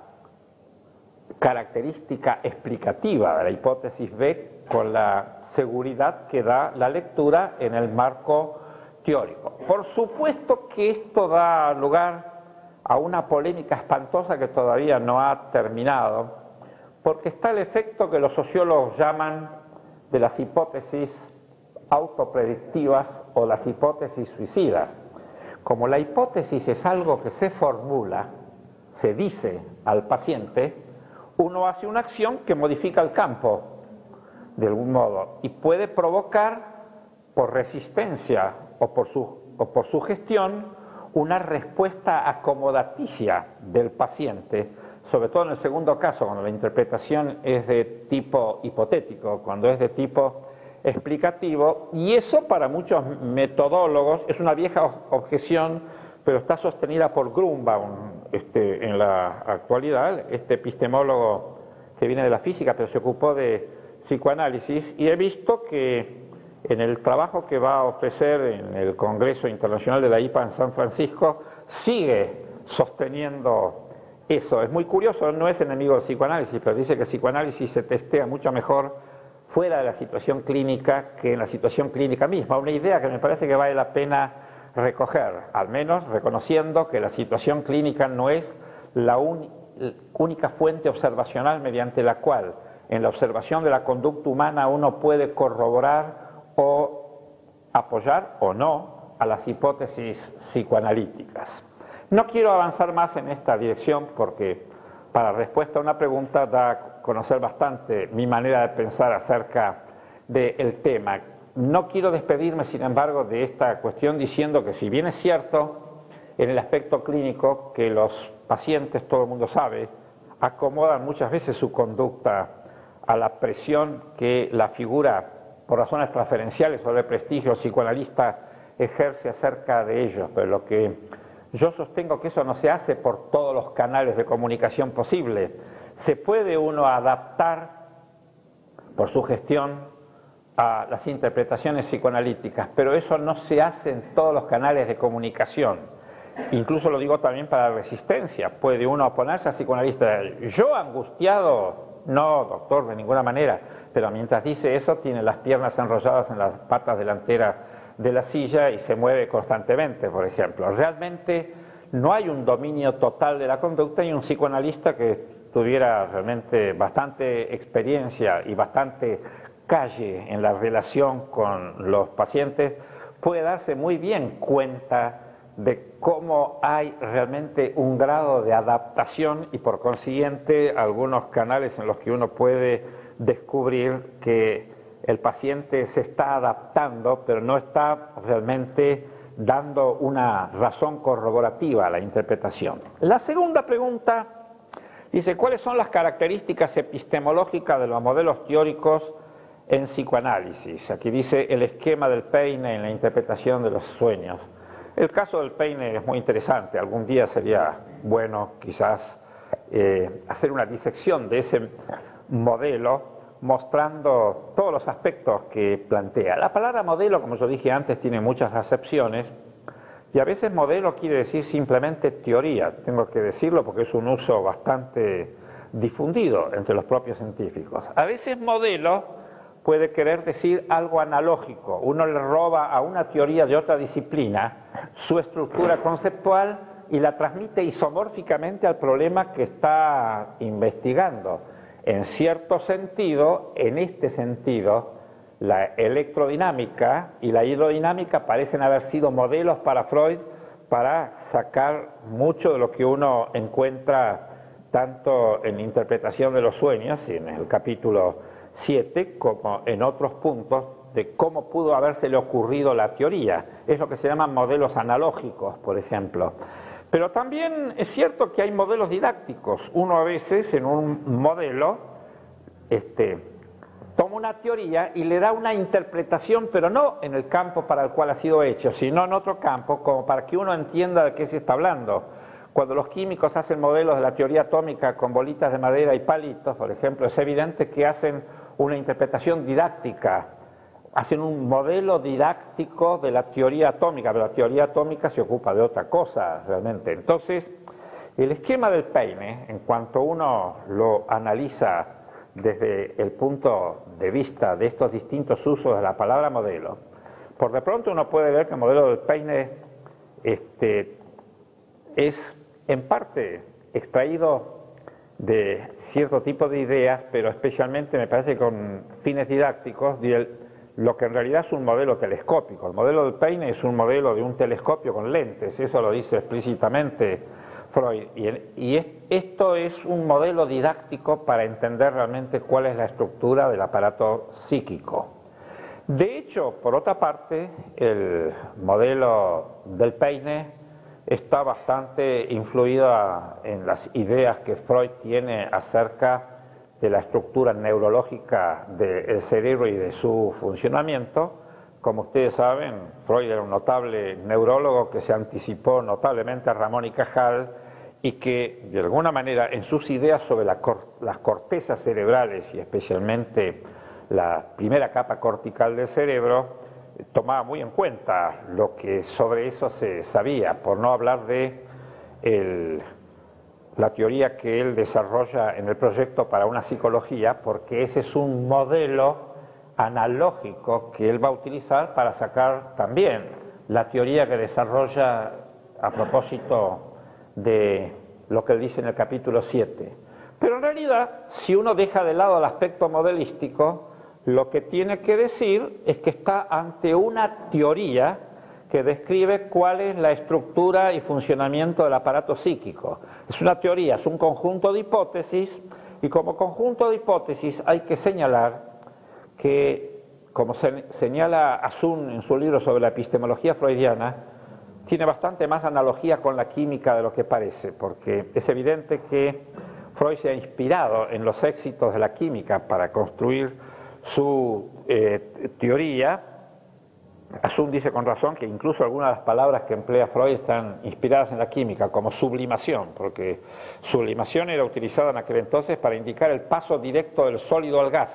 característica explicativa de la hipótesis B con la seguridad que da la lectura en el marco teórico. Por supuesto que esto da lugar a una polémica espantosa que todavía no ha terminado, porque está el efecto que los sociólogos llaman de las hipótesis autopredictivas o las hipótesis suicidas. Como la hipótesis es algo que se formula, se dice al paciente, uno hace una acción que modifica el campo de algún modo y puede provocar por resistencia o por, su, o por sugestión una respuesta acomodaticia del paciente, sobre todo en el segundo caso, cuando la interpretación es de tipo hipotético, cuando es de tipo explicativo, y eso para muchos metodólogos es una vieja objeción, pero está sostenida por Grunbaum este, en la actualidad, este epistemólogo que viene de la física, pero se ocupó de psicoanálisis, y he visto que en el trabajo que va a ofrecer en el Congreso Internacional de la I P A en San Francisco, sigue sosteniendo eso. Es muy curioso, no es enemigo del psicoanálisis, pero dice que el psicoanálisis se testea mucho mejor fuera de la situación clínica que en la situación clínica misma. Una idea que me parece que vale la pena recoger, al menos reconociendo que la situación clínica no es la única fuente observacional mediante la cual en la observación de la conducta humana uno puede corroborar o apoyar o no a las hipótesis psicoanalíticas. No quiero avanzar más en esta dirección porque para respuesta a una pregunta da a conocer bastante mi manera de pensar acerca del tema. No quiero despedirme, sin embargo, de esta cuestión diciendo que si bien es cierto en el aspecto clínico que los pacientes, todo el mundo sabe, acomodan muchas veces su conducta a la presión que la figura por razones transferenciales o de prestigio psicoanalista ejerce acerca de ellos, pero lo que yo sostengo que eso no se hace por todos los canales de comunicación posibles. Se puede uno adaptar por su gestión a las interpretaciones psicoanalíticas, pero eso no se hace en todos los canales de comunicación. Incluso lo digo también para la resistencia. Puede uno oponerse a psicoanalista. Yo angustiado, no, doctor, de ninguna manera. Pero mientras dice eso, tiene las piernas enrolladas en las patas delanteras de la silla y se mueve constantemente, por ejemplo. Realmente no hay un dominio total de la conducta, y un psicoanalista que tuviera realmente bastante experiencia y bastante calle en la relación con los pacientes puede darse muy bien cuenta de cómo hay realmente un grado de adaptación y por consiguiente algunos canales en los que uno puede descubrir que el paciente se está adaptando, pero no está realmente dando una razón corroborativa a la interpretación. La segunda pregunta dice, ¿cuáles son las características epistemológicas de los modelos teóricos en psicoanálisis? Aquí dice el esquema del peine en la interpretación de los sueños. El caso del peine es muy interesante, algún día sería bueno quizás eh, hacer una disección de ese modelo mostrando todos los aspectos que plantea. La palabra modelo, como yo dije antes, tiene muchas acepciones y a veces modelo quiere decir simplemente teoría, tengo que decirlo porque es un uso bastante difundido entre los propios científicos. A veces modelo puede querer decir algo analógico, uno le roba a una teoría de otra disciplina su estructura conceptual y la transmite isomórficamente al problema que está investigando. En cierto sentido, en este sentido, la electrodinámica y la hidrodinámica parecen haber sido modelos para Freud para sacar mucho de lo que uno encuentra tanto en la interpretación de los sueños, y en el capítulo siete, como en otros puntos de cómo pudo habérsele ocurrido la teoría. Es lo que se llaman modelos analógicos, por ejemplo. Pero también es cierto que hay modelos didácticos. Uno a veces en un modelo este, toma una teoría y le da una interpretación, pero no en el campo para el cual ha sido hecho, sino en otro campo, como para que uno entienda de qué se está hablando. Cuando los químicos hacen modelos de la teoría atómica con bolitas de madera y palitos, por ejemplo, es evidente que hacen una interpretación didáctica, hacen un modelo didáctico de la teoría atómica, pero la teoría atómica se ocupa de otra cosa realmente. Entonces, el esquema del peine, en cuanto uno lo analiza desde el punto de vista de estos distintos usos de la palabra modelo, por de pronto uno puede ver que el modelo del peine este, es en parte extraído de cierto tipo de ideas, pero especialmente me parece con fines didácticos, de lo que en realidad es un modelo telescópico. El modelo del peine es un modelo de un telescopio con lentes, eso lo dice explícitamente Freud, y, y es, esto es un modelo didáctico para entender realmente cuál es la estructura del aparato psíquico. De hecho, por otra parte, el modelo del peine está bastante influida en las ideas que Freud tiene acerca de la estructura neurológica del cerebro y de su funcionamiento. Como ustedes saben, Freud era un notable neurólogo que se anticipó notablemente a Ramón y Cajal y que, de alguna manera, en sus ideas sobre la cor las cortezas cerebrales y especialmente la primera capa cortical del cerebro, tomaba muy en cuenta lo que sobre eso se sabía, por no hablar de el, la teoría que él desarrolla en el proyecto para una psicología, porque ese es un modelo analógico que él va a utilizar para sacar también la teoría que desarrolla a propósito de lo que él dice en el capítulo siete. Pero en realidad, si uno deja de lado el aspecto modelístico, lo que tiene que decir es que está ante una teoría que describe cuál es la estructura y funcionamiento del aparato psíquico. Es una teoría, es un conjunto de hipótesis, y como conjunto de hipótesis hay que señalar que, como se señala Asun en su libro sobre la epistemología freudiana, tiene bastante más analogía con la química de lo que parece, porque es evidente que Freud se ha inspirado en los éxitos de la química para construir su eh, teoría. Asun dice con razón que incluso algunas de las palabras que emplea Freud están inspiradas en la química, como sublimación, porque sublimación era utilizada en aquel entonces para indicar el paso directo del sólido al gas,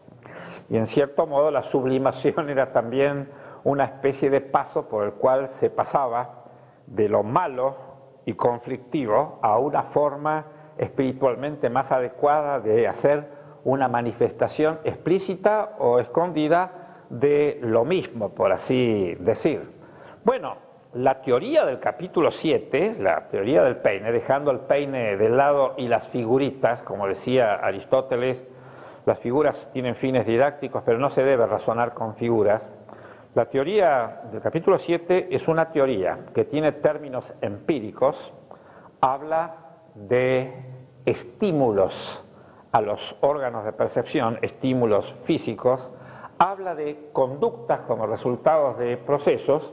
y en cierto modo la sublimación era también una especie de paso por el cual se pasaba de lo malo y conflictivo a una forma espiritualmente más adecuada de hacer una manifestación explícita o escondida de lo mismo, por así decir. Bueno, la teoría del capítulo siete, la teoría del peine, dejando el peine de lado y las figuritas, como decía Aristóteles, las figuras tienen fines didácticos, pero no se debe razonar con figuras. La teoría del capítulo siete es una teoría que tiene términos empíricos, habla de estímulos a los órganos de percepción, estímulos físicos, habla de conductas como resultados de procesos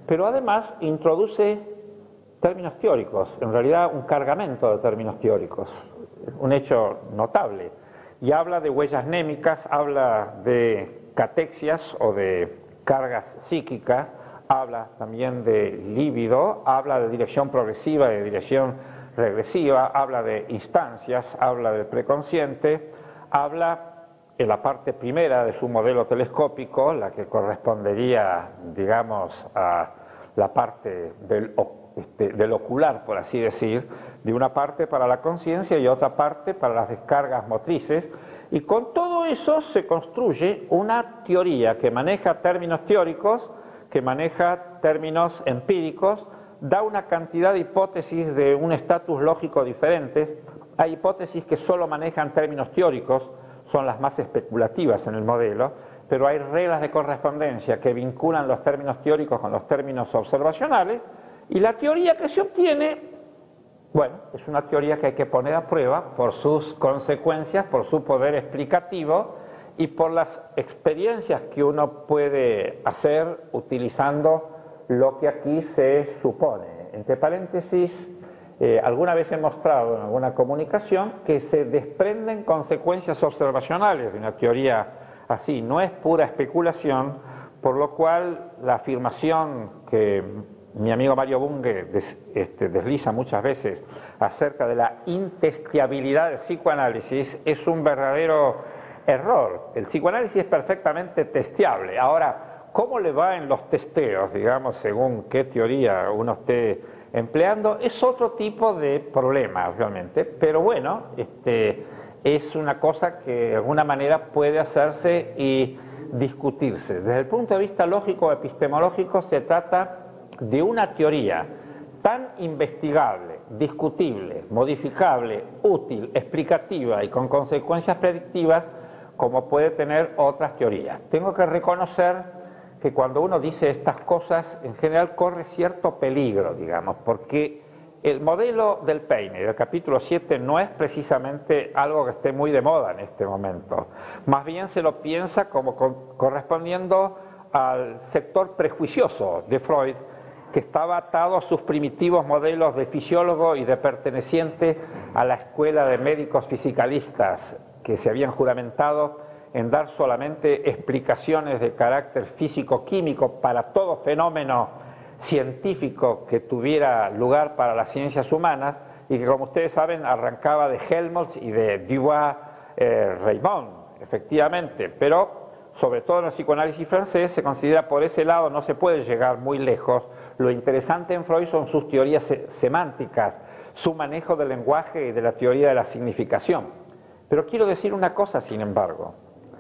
pero además introduce términos teóricos, en realidad un cargamento de términos teóricos, un hecho notable, y habla de huellas némicas, habla de catexias o de cargas psíquicas, habla también de líbido, habla de dirección progresiva y de dirección regresiva, habla de instancias, habla del preconsciente, habla en la parte primera de su modelo telescópico, la que correspondería, digamos, a la parte del, este, del ocular, por así decir, de una parte para la conciencia y otra parte para las descargas motrices, y con todo eso se construye una teoría que maneja términos teóricos, que maneja términos empíricos, da una cantidad de hipótesis de un estatus lógico diferentes. Hay hipótesis que solo manejan términos teóricos, son las más especulativas en el modelo, pero hay reglas de correspondencia que vinculan los términos teóricos con los términos observacionales, y la teoría que se obtiene, bueno, es una teoría que hay que poner a prueba por sus consecuencias, por su poder explicativo y por las experiencias que uno puede hacer utilizando lo que aquí se supone. Entre paréntesis, Eh, alguna vez he mostrado en alguna comunicación que se desprenden consecuencias observacionales de una teoría así, no es pura especulación, por lo cual la afirmación que mi amigo Mario Bunge des, este, desliza muchas veces acerca de la intestiabilidad del psicoanálisis es un verdadero error. El psicoanálisis es perfectamente testeable. Ahora, ¿cómo le va en los testeos, digamos, según qué teoría uno esté empleando? Es otro tipo de problema realmente, pero bueno, este, es una cosa que de alguna manera puede hacerse y discutirse. Desde el punto de vista lógico o epistemológico se trata de una teoría tan investigable, discutible, modificable, útil, explicativa y con consecuencias predictivas como puede tener otras teorías. Tengo que reconocer que cuando uno dice estas cosas, en general corre cierto peligro, digamos, porque el modelo del Peine, del capítulo siete, no es precisamente algo que esté muy de moda en este momento. Más bien se lo piensa como correspondiendo al sector prejuicioso de Freud, que estaba atado a sus primitivos modelos de fisiólogo y de perteneciente a la escuela de médicos fisicalistas que se habían juramentado en dar solamente explicaciones de carácter físico-químico para todo fenómeno científico que tuviera lugar para las ciencias humanas, y que, como ustedes saben, arrancaba de Helmholtz y de Dubois-Reymond, eh, efectivamente, pero sobre todo en el psicoanálisis francés se considera por ese lado no se puede llegar muy lejos. Lo interesante en Freud son sus teorías semánticas, su manejo del lenguaje y de la teoría de la significación. Pero quiero decir una cosa, sin embargo.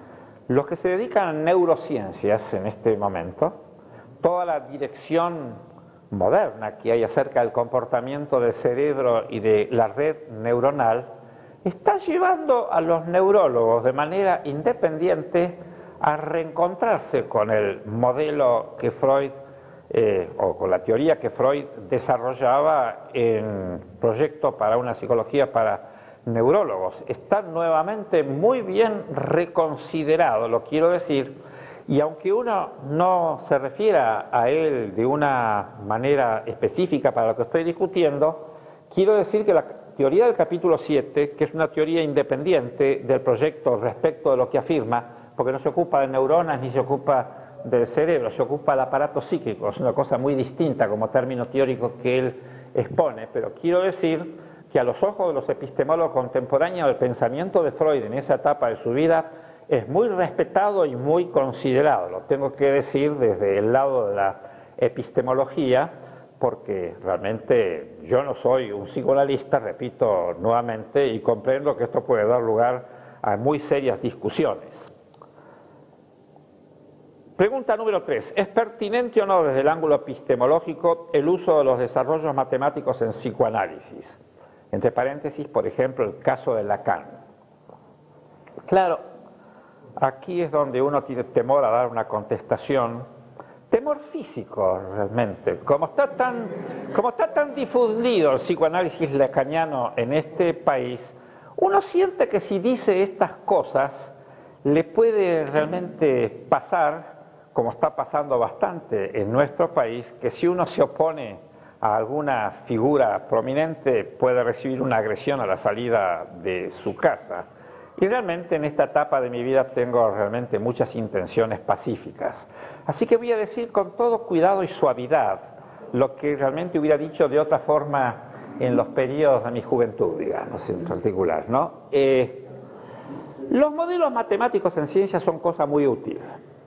Los que se dedican a neurociencias en este momento, toda la dirección moderna que hay acerca del comportamiento del cerebro y de la red neuronal, está llevando a los neurólogos de manera independiente a reencontrarse con el modelo que Freud, eh, o con la teoría que Freud desarrollaba en Proyecto para una psicología para neurólogos. Está nuevamente muy bien reconsiderado, lo quiero decir, y aunque uno no se refiera a él de una manera específica para lo que estoy discutiendo, quiero decir que la teoría del capítulo siete, que es una teoría independiente del proyecto respecto de lo que afirma, porque no se ocupa de neuronas ni se ocupa del cerebro, se ocupa del aparato psíquico, es una cosa muy distinta como término teórico que él expone, pero quiero decir que a los ojos de los epistemólogos contemporáneos el pensamiento de Freud en esa etapa de su vida es muy respetado y muy considerado. Lo tengo que decir desde el lado de la epistemología, porque realmente yo no soy un psicoanalista, repito nuevamente, y comprendo que esto puede dar lugar a muy serias discusiones. Pregunta número tres. ¿Es pertinente o no desde el ángulo epistemológico el uso de los desarrollos matemáticos en psicoanálisis? Entre paréntesis, por ejemplo, el caso de Lacan. Claro, aquí es donde uno tiene temor a dar una contestación, temor físico realmente. Como está tan, como está tan difundido el psicoanálisis lacaniano en este país, uno siente que si dice estas cosas le puede realmente pasar como está pasando bastante en nuestro país, que si uno se opone a alguna figura prominente puede recibir una agresión a la salida de su casa. Y realmente en esta etapa de mi vida tengo realmente muchas intenciones pacíficas. Así que voy a decir con todo cuidado y suavidad lo que realmente hubiera dicho de otra forma en los periodos de mi juventud, digamos, en particular, ¿no? Eh, los modelos matemáticos en ciencia son cosa muy útil.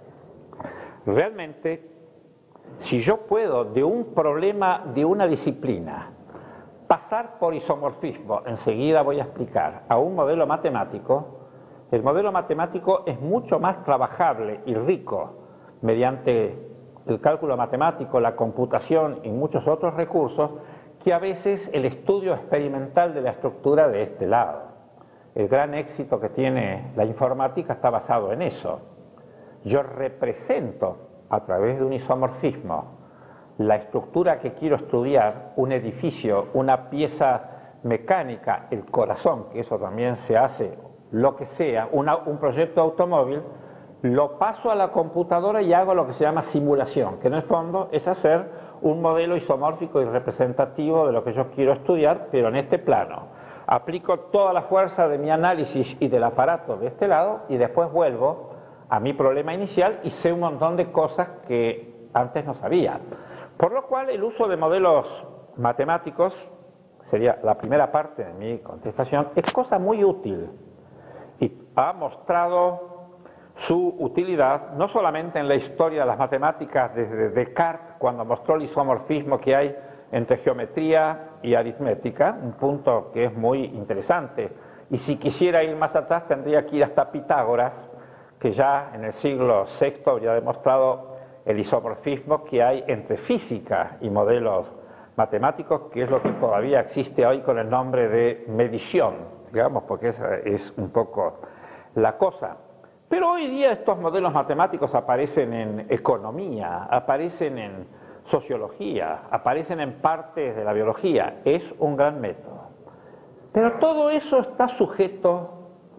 Realmente, si yo puedo de un problema de una disciplina pasar por isomorfismo, enseguida voy a explicar, a un modelo matemático, el modelo matemático es mucho más trabajable y rico mediante el cálculo matemático, la computación y muchos otros recursos que a veces el estudio experimental de la estructura de este lado. El gran éxito que tiene la informática está basado en eso. Yo represento a través de un isomorfismo la estructura que quiero estudiar, un edificio, una pieza mecánica, el corazón, que eso también se hace, lo que sea, una, un proyecto automóvil, lo paso a la computadora y hago lo que se llama simulación, que en el fondo es hacer un modelo isomórfico y representativo de lo que yo quiero estudiar, pero en este plano. Aplico toda la fuerza de mi análisis y del aparato de este lado y después vuelvo a mi problema inicial y sé un montón de cosas que antes no sabía. Por lo cual el uso de modelos matemáticos, sería la primera parte de mi contestación, es cosa muy útil y ha mostrado su utilidad no solamente en la historia de las matemáticas desde Descartes, cuando mostró el isomorfismo que hay entre geometría y aritmética, un punto que es muy interesante, y si quisiera ir más atrás tendría que ir hasta Pitágoras, que ya en el siglo sexto habría demostrado el isomorfismo que hay entre física y modelos matemáticos, que es lo que todavía existe hoy con el nombre de medición, digamos, porque esa es un poco la cosa. Pero hoy día estos modelos matemáticos aparecen en economía, aparecen en sociología, aparecen en partes de la biología, es un gran método. Pero todo eso está sujeto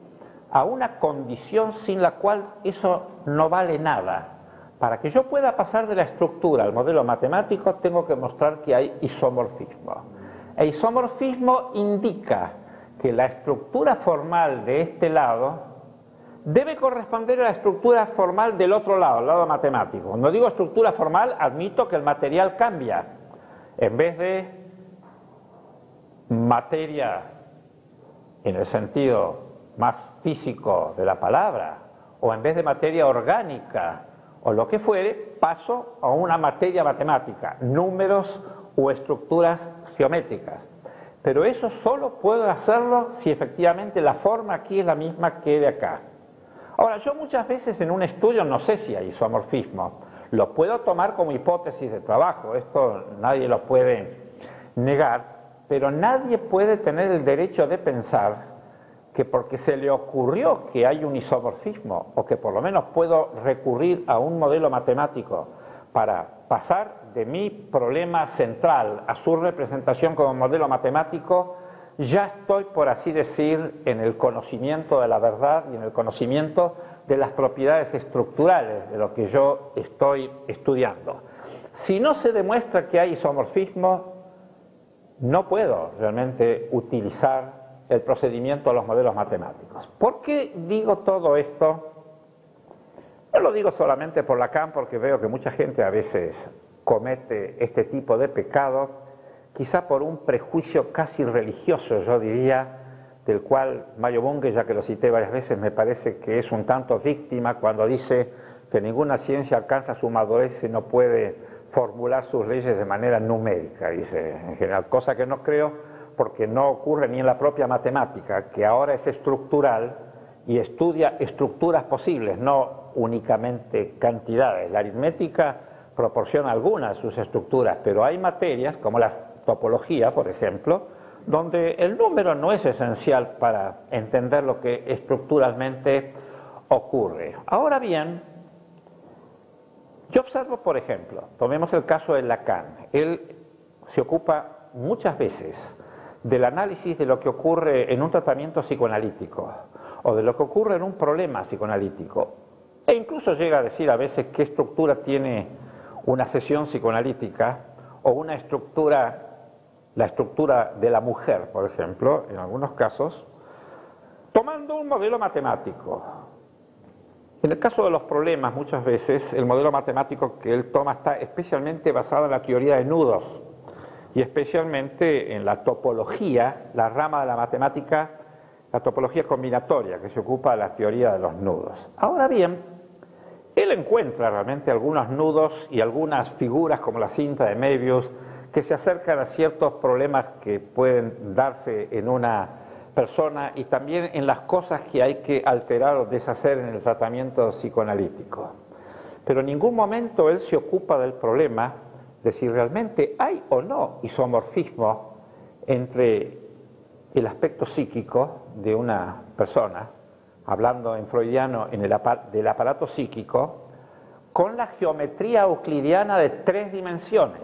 a una condición sin la cual eso no vale nada. Para que yo pueda pasar de la estructura al modelo matemático tengo que mostrar que hay isomorfismo. El isomorfismo indica que la estructura formal de este lado debe corresponder a la estructura formal del otro lado, el lado matemático. Cuando digo estructura formal, admito que el material cambia. En vez de materia en el sentido más físico de la palabra, o en vez de materia orgánica, o lo que fuere, paso a una materia matemática, números o estructuras geométricas. Pero eso solo puedo hacerlo si efectivamente la forma aquí es la misma que de acá. Ahora, yo muchas veces en un estudio no sé si hay isomorfismo, lo puedo tomar como hipótesis de trabajo, esto nadie lo puede negar, pero nadie puede tener el derecho de pensar que porque se le ocurrió que hay un isomorfismo, o que por lo menos puedo recurrir a un modelo matemático para pasar de mi problema central a su representación como modelo matemático, ya estoy, por así decir, en el conocimiento de la verdad y en el conocimiento de las propiedades estructurales de lo que yo estoy estudiando. Si no se demuestra que hay isomorfismo, no puedo realmente utilizar el procedimiento de los modelos matemáticos. ¿Por qué digo todo esto? No lo digo solamente por Lacan, porque veo que mucha gente a veces comete este tipo de pecado, quizá por un prejuicio casi religioso, yo diría, del cual Mario Bunge, ya que lo cité varias veces, me parece que es un tanto víctima cuando dice que ninguna ciencia alcanza su madurez si no puede formular sus leyes de manera numérica, dice en general, cosa que no creo, porque no ocurre ni en la propia matemática, que ahora es estructural y estudia estructuras posibles, no únicamente cantidades. La aritmética proporciona algunas de sus estructuras, pero hay materias, como la topología, por ejemplo, donde el número no es esencial para entender lo que estructuralmente ocurre. Ahora bien, yo observo, por ejemplo, tomemos el caso de Lacan. Él se ocupa muchas veces del análisis de lo que ocurre en un tratamiento psicoanalítico o de lo que ocurre en un problema psicoanalítico e incluso incluso llega a decir a veces qué estructura tiene una sesión psicoanalítica o una estructura, la estructura de la mujer, por ejemplo, en algunos casos, tomando un modelo matemático. En el caso de los problemas, muchas veces, el modelo matemático que él toma está especialmente basado en la teoría de nudos y especialmente en la topología, la rama de la matemática, la topología combinatoria, que se ocupa de la teoría de los nudos. Ahora bien, él encuentra realmente algunos nudos y algunas figuras como la cinta de Möbius que se acercan a ciertos problemas que pueden darse en una persona y también en las cosas que hay que alterar o deshacer en el tratamiento psicoanalítico. Pero en ningún momento él se ocupa del problema de si realmente hay o no isomorfismo entre el aspecto psíquico de una persona, hablando en freudiano en el apar- del aparato psíquico, con la geometría euclidiana de tres dimensiones.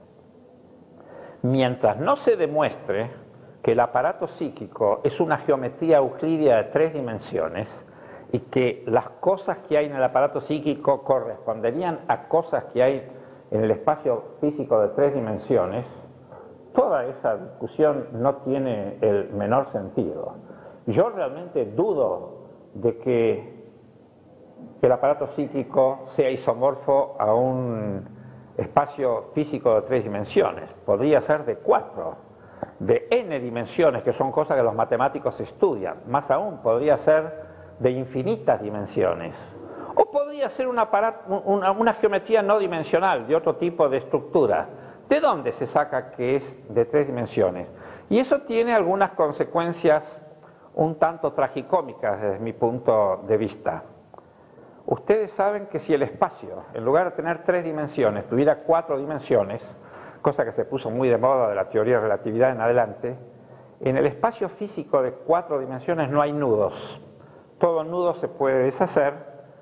Mientras no se demuestre que el aparato psíquico es una geometría euclídea de tres dimensiones y que las cosas que hay en el aparato psíquico corresponderían a cosas que hay en el espacio físico de tres dimensiones, toda esa discusión no tiene el menor sentido. Yo realmente dudo de que el aparato psíquico sea isomorfo a un espacio físico de tres dimensiones. Podría ser de cuatro, de n dimensiones, que son cosas que los matemáticos estudian. Más aún, podría ser de infinitas dimensiones. O podría ser un aparato, una, una geometría no dimensional, de otro tipo de estructura. ¿De dónde se saca que es de tres dimensiones? Y eso tiene algunas consecuencias un tanto tragicómicas desde mi punto de vista. Ustedes saben que si el espacio, en lugar de tener tres dimensiones, tuviera cuatro dimensiones, cosa que se puso muy de moda de la teoría de relatividad en adelante, en el espacio físico de cuatro dimensiones no hay nudos. Todo nudo se puede deshacer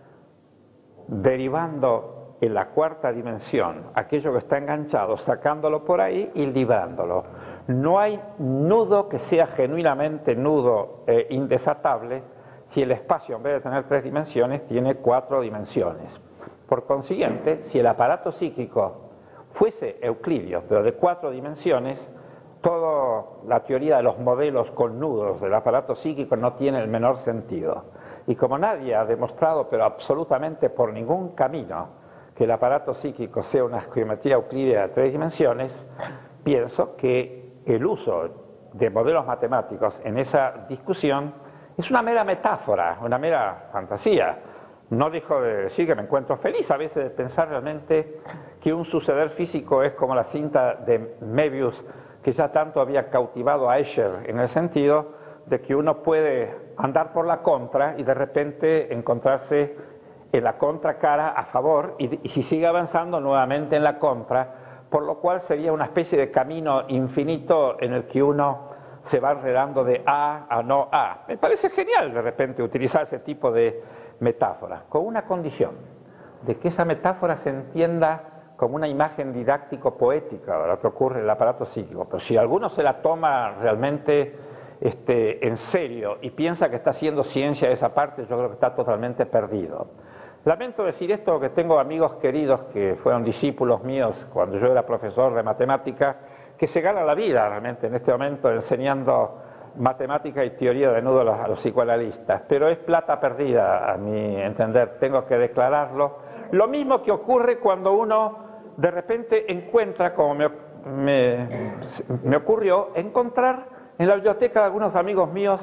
derivando en la cuarta dimensión aquello que está enganchado, sacándolo por ahí y librándolo. No hay nudo que sea genuinamente nudo e indesatable si el espacio, en vez de tener tres dimensiones, tiene cuatro dimensiones. Por consiguiente, si el aparato psíquico fuese euclidio, pero de cuatro dimensiones, toda la teoría de los modelos con nudos del aparato psíquico no tiene el menor sentido. Y como nadie ha demostrado, pero absolutamente por ningún camino, que el aparato psíquico sea una geometría euclídea de tres dimensiones, pienso que el uso de modelos matemáticos en esa discusión es una mera metáfora, una mera fantasía. No dejo de decir que me encuentro feliz a veces de pensar realmente que un suceder físico es como la cinta de Möbius, que ya tanto había cautivado a Escher, en el sentido de que uno puede andar por la contra y de repente encontrarse en la contracara a favor y, y si sigue avanzando nuevamente en la contra, por lo cual sería una especie de camino infinito en el que uno se va enredando de A a no A. Me parece genial de repente utilizar ese tipo de metáfora, con una condición, de que esa metáfora se entienda como una imagen didáctico-poética de lo que ocurre en el aparato psíquico. Pero si alguno se la toma realmente este, en serio y piensa que está haciendo ciencia de esa parte, yo creo que está totalmente perdido. Lamento decir esto porque tengo amigos queridos que fueron discípulos míos cuando yo era profesor de matemática, que se ganan la vida realmente en este momento enseñando matemática y teoría de nudo a los, a los psicoanalistas, pero es plata perdida a mi entender, tengo que declararlo. Lo mismo que ocurre cuando uno de repente encuentra, como me, me, me ocurrió, encontrar en la biblioteca de algunos amigos míos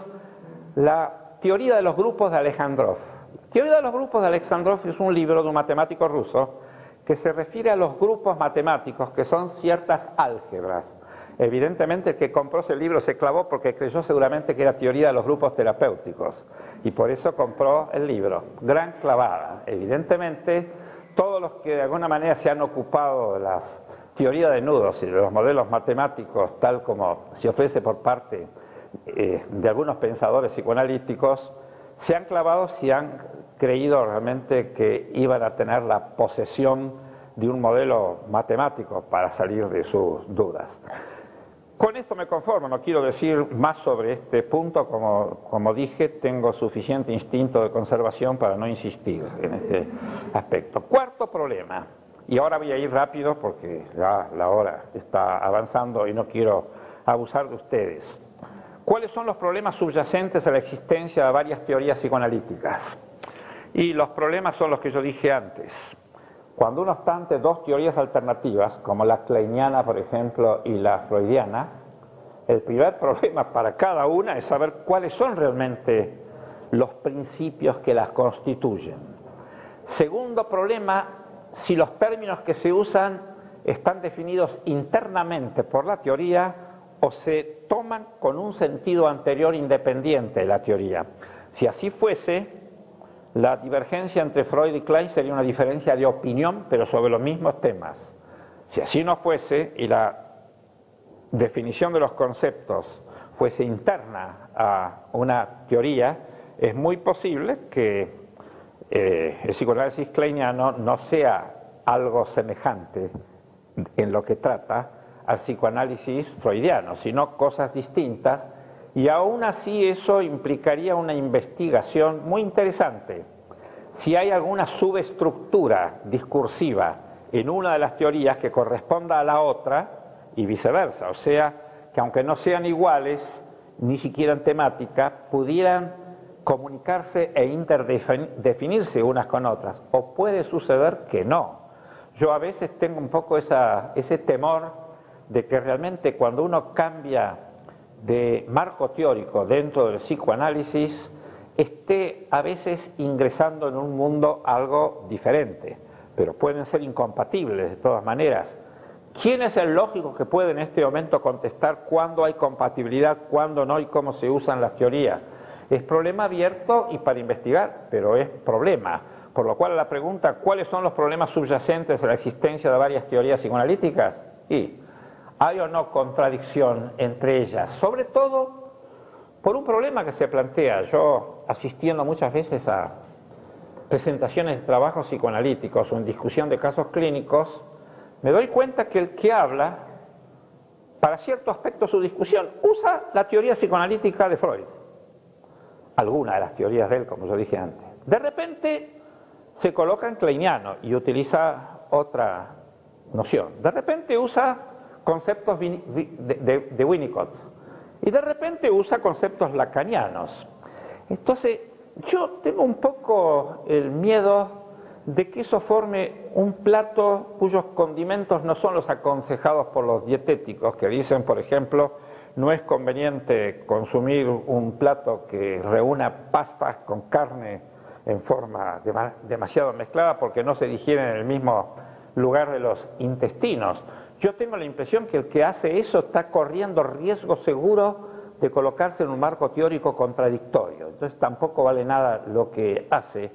la teoría de los grupos de Alejandrov. La teoría de los grupos de Alejandrov es un libro de un matemático ruso que se refiere a los grupos matemáticos que son ciertas álgebras. Evidentemente el que compró ese libro se clavó porque creyó seguramente que era teoría de los grupos terapéuticos y por eso compró el libro. Gran clavada. Evidentemente todos los que de alguna manera se han ocupado de las teorías de nudos y de los modelos matemáticos tal como se ofrece por parte eh, de algunos pensadores psicoanalíticos se han clavado si han creído realmente que iban a tener la posesión de un modelo matemático para salir de sus dudas. Con esto me conformo, no quiero decir más sobre este punto, como, como dije, tengo suficiente instinto de conservación para no insistir en este aspecto. Cuarto problema, y ahora voy a ir rápido porque ya la hora está avanzando y no quiero abusar de ustedes. ¿Cuáles son los problemas subyacentes a la existencia de varias teorías psicoanalíticas? Y los problemas son los que yo dije antes. Cuando uno está ante dos teorías alternativas, como la kleiniana, por ejemplo, y la freudiana, el primer problema para cada una es saber cuáles son realmente los principios que las constituyen. Segundo problema, si los términos que se usan están definidos internamente por la teoría o se toman con un sentido anterior independiente de la teoría. Si así fuese, la divergencia entre Freud y Klein sería una diferencia de opinión, pero sobre los mismos temas. Si así no fuese, y la definición de los conceptos fuese interna a una teoría, es muy posible que eh, el psicoanálisis kleiniano no sea algo semejante en lo que trata al psicoanálisis freudiano, sino cosas distintas. Y aún así eso implicaría una investigación muy interesante. Si hay alguna subestructura discursiva en una de las teorías que corresponda a la otra y viceversa. O sea, que aunque no sean iguales, ni siquiera en temática, pudieran comunicarse e interdefinirse unas con otras. O puede suceder que no. Yo a veces tengo un poco esa, ese temor de que realmente cuando uno cambia de marco teórico dentro del psicoanálisis, esté a veces ingresando en un mundo algo diferente, pero pueden ser incompatibles de todas maneras. ¿Quién es el lógico que puede en este momento contestar cuándo hay compatibilidad, cuándo no y cómo se usan las teorías? Es problema abierto y para investigar, pero es problema. Por lo cual la pregunta, ¿cuáles son los problemas subyacentes a la existencia de varias teorías psicoanalíticas? Y ¿hay o no contradicción entre ellas? Sobre todo por un problema que se plantea. Yo, asistiendo muchas veces a presentaciones de trabajos psicoanalíticos o en discusión de casos clínicos, me doy cuenta que el que habla, para cierto aspecto de su discusión, usa la teoría psicoanalítica de Freud. Alguna de las teorías de él, como yo dije antes. De repente se coloca en kleiniano y utiliza otra noción. De repente usa conceptos de, de, de Winnicott y de repente usa conceptos lacanianos. Entonces yo tengo un poco el miedo de que eso forme un plato cuyos condimentos no son los aconsejados por los dietéticos, que dicen, por ejemplo, no es conveniente consumir un plato que reúna pastas con carne en forma demasiado mezclada porque no se digieren en el mismo lugar de los intestinos. Yo tengo la impresión que el que hace eso está corriendo riesgo seguro de colocarse en un marco teórico contradictorio. Entonces tampoco vale nada lo que hace.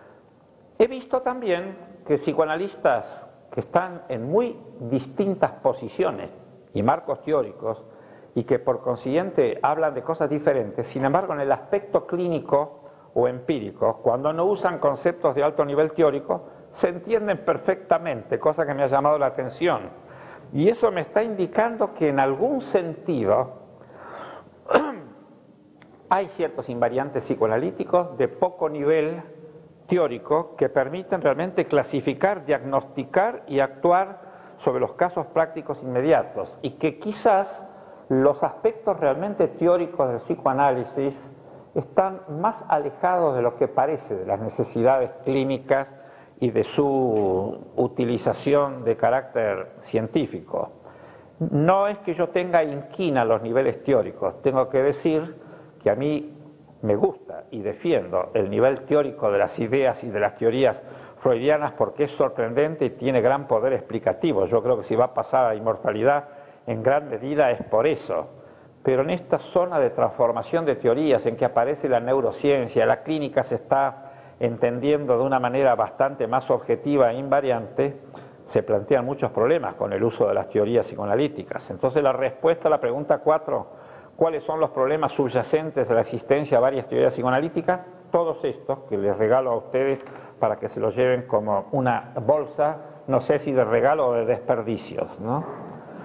He visto también que psicoanalistas que están en muy distintas posiciones y marcos teóricos y que por consiguiente hablan de cosas diferentes, sin embargo en el aspecto clínico o empírico, cuando no usan conceptos de alto nivel teórico, se entienden perfectamente, cosa que me ha llamado la atención. Y eso me está indicando que en algún sentido hay ciertos invariantes psicoanalíticos de poco nivel teórico que permiten realmente clasificar, diagnosticar y actuar sobre los casos prácticos inmediatos, y que quizás los aspectos realmente teóricos del psicoanálisis están más alejados de lo que parece de las necesidades clínicas y de su utilización de carácter científico. No es que yo tenga inquina los niveles teóricos, tengo que decir que a mí me gusta y defiendo el nivel teórico de las ideas y de las teorías freudianas porque es sorprendente y tiene gran poder explicativo. Yo creo que si va a pasar a la inmortalidad en gran medida es por eso. Pero en esta zona de transformación de teorías en que aparece la neurociencia, la clínica se está entendiendo de una manera bastante más objetiva e invariante, se plantean muchos problemas con el uso de las teorías psicoanalíticas. Entonces la respuesta a la pregunta cuatro, ¿cuáles son los problemas subyacentes a la existencia de varias teorías psicoanalíticas? Todos estos que les regalo a ustedes para que se los lleven como una bolsa, no sé si de regalo o de desperdicios, ¿no?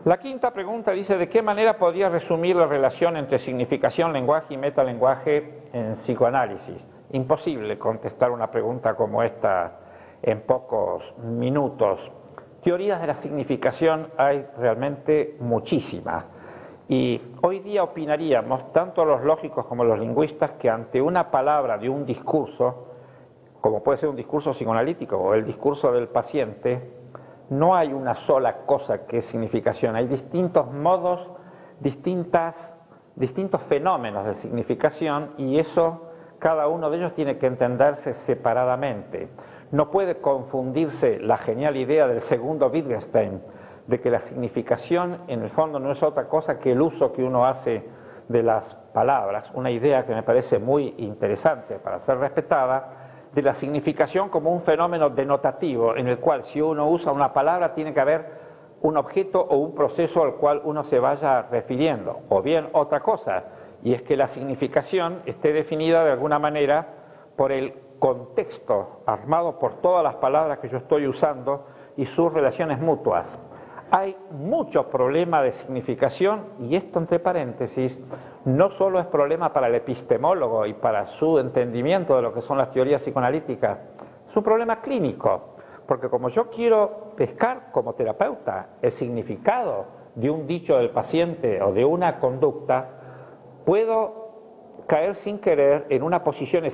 La quinta pregunta dice: ¿de qué manera podría resumir la relación entre significación, lenguaje y metalenguaje en psicoanálisis? Imposible contestar una pregunta como esta en pocos minutos. Teorías de la significación hay realmente muchísimas. Y hoy día opinaríamos, tanto los lógicos como los lingüistas, que ante una palabra de un discurso, como puede ser un discurso psicoanalítico o el discurso del paciente, no hay una sola cosa que es significación, hay distintos modos, distintas, distintos fenómenos de significación, y eso, cada uno de ellos tiene que entenderse separadamente. No puede confundirse la genial idea del segundo Wittgenstein de que la significación en el fondo no es otra cosa que el uso que uno hace de las palabras, una idea que me parece muy interesante para ser respetada, de la significación como un fenómeno denotativo en el cual si uno usa una palabra tiene que haber un objeto o un proceso al cual uno se vaya refiriendo, o bien otra cosa, y es que la significación esté definida de alguna manera por el contexto armado por todas las palabras que yo estoy usando y sus relaciones mutuas. Hay muchos problemas de significación, y esto entre paréntesis no solo es problema para el epistemólogo y para su entendimiento de lo que son las teorías psicoanalíticas, es un problema clínico, porque como yo quiero pescar como terapeuta el significado de un dicho del paciente o de una conducta, puedo caer sin querer en una posición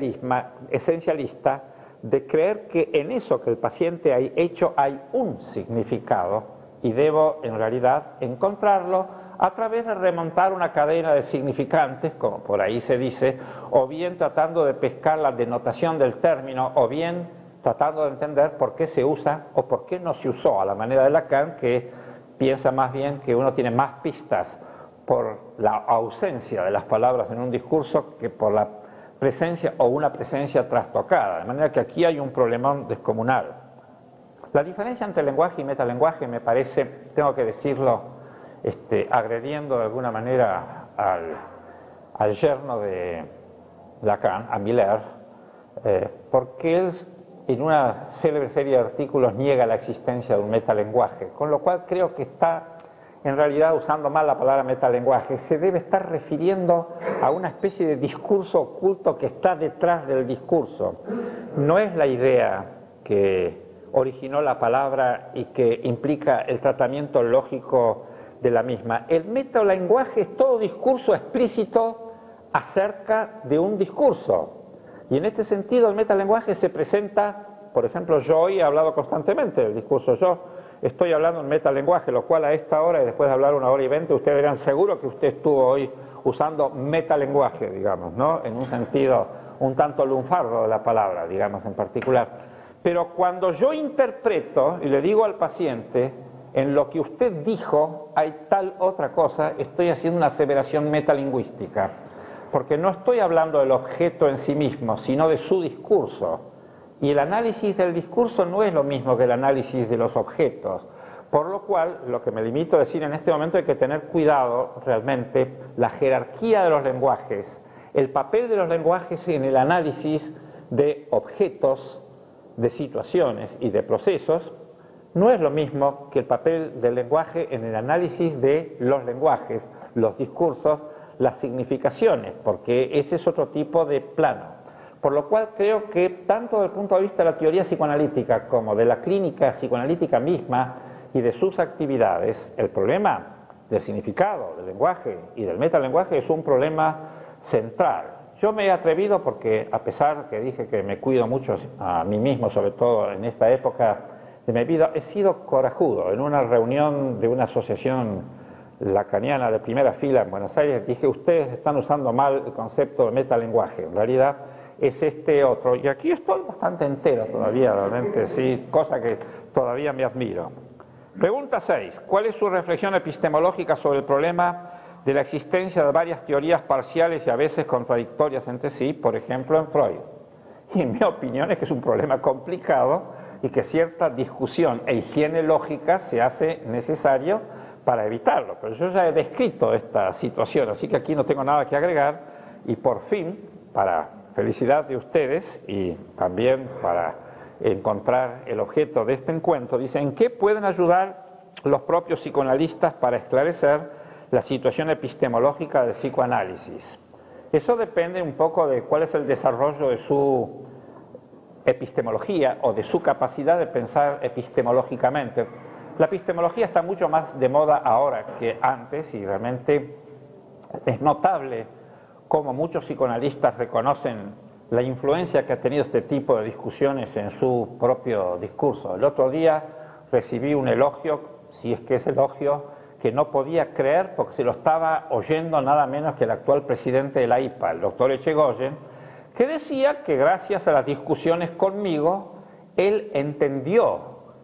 esencialista de creer que en eso que el paciente ha hecho hay un significado, y debo en realidad encontrarlo a través de remontar una cadena de significantes, como por ahí se dice, o bien tratando de pescar la denotación del término, o bien tratando de entender por qué se usa o por qué no se usó, a la manera de Lacan, que piensa más bien que uno tiene más pistas por la ausencia de las palabras en un discurso que por la presencia o una presencia trastocada, de manera que aquí hay un problemón descomunal. La diferencia entre lenguaje y metalenguaje me parece, tengo que decirlo, este, agrediendo de alguna manera al, al yerno de Lacan, a Miller, eh, porque él en una célebre serie de artículos niega la existencia de un metalenguaje, con lo cual creo que está en realidad usando mal la palabra metalenguaje. Se debe estar refiriendo a una especie de discurso oculto que está detrás del discurso. No es la idea que originó la palabra y que implica el tratamiento lógico de la misma. El metalenguaje es todo discurso explícito acerca de un discurso, y en este sentido el metalenguaje se presenta, por ejemplo, yo hoy he hablado constantemente del discurso, yo estoy hablando en metalenguaje, lo cual a esta hora y después de hablar una hora y veinte ustedes verán seguro que usted estuvo hoy usando metalenguaje, digamos, ¿no? En un sentido un tanto lunfardo de la palabra, digamos, en particular. Pero cuando yo interpreto y le digo al paciente, en lo que usted dijo hay tal otra cosa, estoy haciendo una aseveración metalingüística, porque no estoy hablando del objeto en sí mismo, sino de su discurso. Y el análisis del discurso no es lo mismo que el análisis de los objetos, por lo cual lo que me limito a decir en este momento es que tener cuidado realmente la jerarquía de los lenguajes, el papel de los lenguajes en el análisis de objetos, de situaciones y de procesos, no es lo mismo que el papel del lenguaje en el análisis de los lenguajes, los discursos, las significaciones, porque ese es otro tipo de plano. Por lo cual creo que tanto desde el punto de vista de la teoría psicoanalítica como de la clínica psicoanalítica misma y de sus actividades, el problema del significado, del lenguaje y del metalenguaje es un problema central. Yo me he atrevido porque, a pesar que dije que me cuido mucho a mí mismo, sobre todo en esta época de mi vida, he sido corajudo. En una reunión de una asociación lacaniana de primera fila en Buenos Aires, dije, ustedes están usando mal el concepto de metalenguaje, en realidad es este otro. Y aquí estoy bastante entero todavía, realmente, sí, cosa que todavía me admiro. Pregunta seis. ¿Cuál es su reflexión epistemológica sobre el problema de la existencia de varias teorías parciales y a veces contradictorias entre sí, por ejemplo en Freud? Y en mi opinión es que es un problema complicado y que cierta discusión e higiene lógica se hace necesario para evitarlo. Pero yo ya he descrito esta situación, así que aquí no tengo nada que agregar. Y por fin, para felicidad de ustedes y también para encontrar el objeto de este encuentro, dice: ¿en qué pueden ayudar los propios psicoanalistas para esclarecer la situación epistemológica del psicoanálisis. Eso depende un poco de cuál es el desarrollo de su epistemología o de su capacidad de pensar epistemológicamente. La epistemología está mucho más de moda ahora que antes y realmente es notable cómo muchos psicoanalistas reconocen la influencia que ha tenido este tipo de discusiones en su propio discurso. El otro día recibí un elogio, si es que es elogio, que no podía creer porque se lo estaba oyendo nada menos que el actual presidente de la I P A, el doctor Echegoyen, que decía que gracias a las discusiones conmigo, él entendió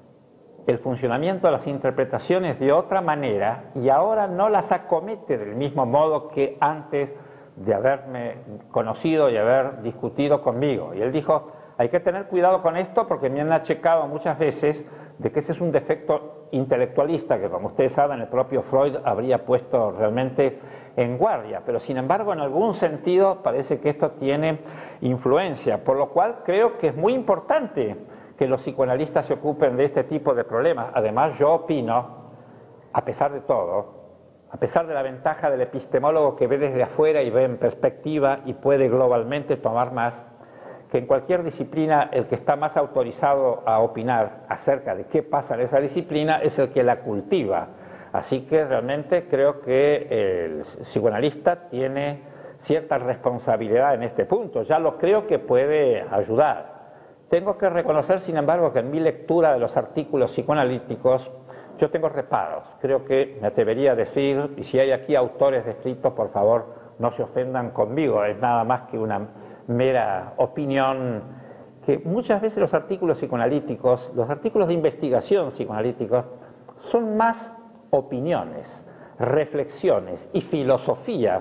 el funcionamiento de las interpretaciones de otra manera y ahora no las acomete del mismo modo que antes de haberme conocido y haber discutido conmigo. Y él dijo, hay que tener cuidado con esto porque me han achacado muchas veces de que ese es un defecto intelectualista que, como ustedes saben, el propio Freud habría puesto realmente en guardia, pero sin embargo en algún sentido parece que esto tiene influencia, por lo cual creo que es muy importante que los psicoanalistas se ocupen de este tipo de problemas. Además, yo opino, a pesar de todo, a pesar de la ventaja del epistemólogo que ve desde afuera y ve en perspectiva y puede globalmente tomar más, que en cualquier disciplina el que está más autorizado a opinar acerca de qué pasa en esa disciplina es el que la cultiva. Así que realmente creo que el psicoanalista tiene cierta responsabilidad en este punto. Ya lo creo que puede ayudar. Tengo que reconocer, sin embargo, que en mi lectura de los artículos psicoanalíticos yo tengo reparos. Creo que me atrevería a decir, y si hay aquí autores de escritos, por favor, no se ofendan conmigo, es nada más que una mera opinión, que muchas veces los artículos psicoanalíticos, los artículos de investigación psicoanalíticos, son más opiniones, reflexiones y filosofía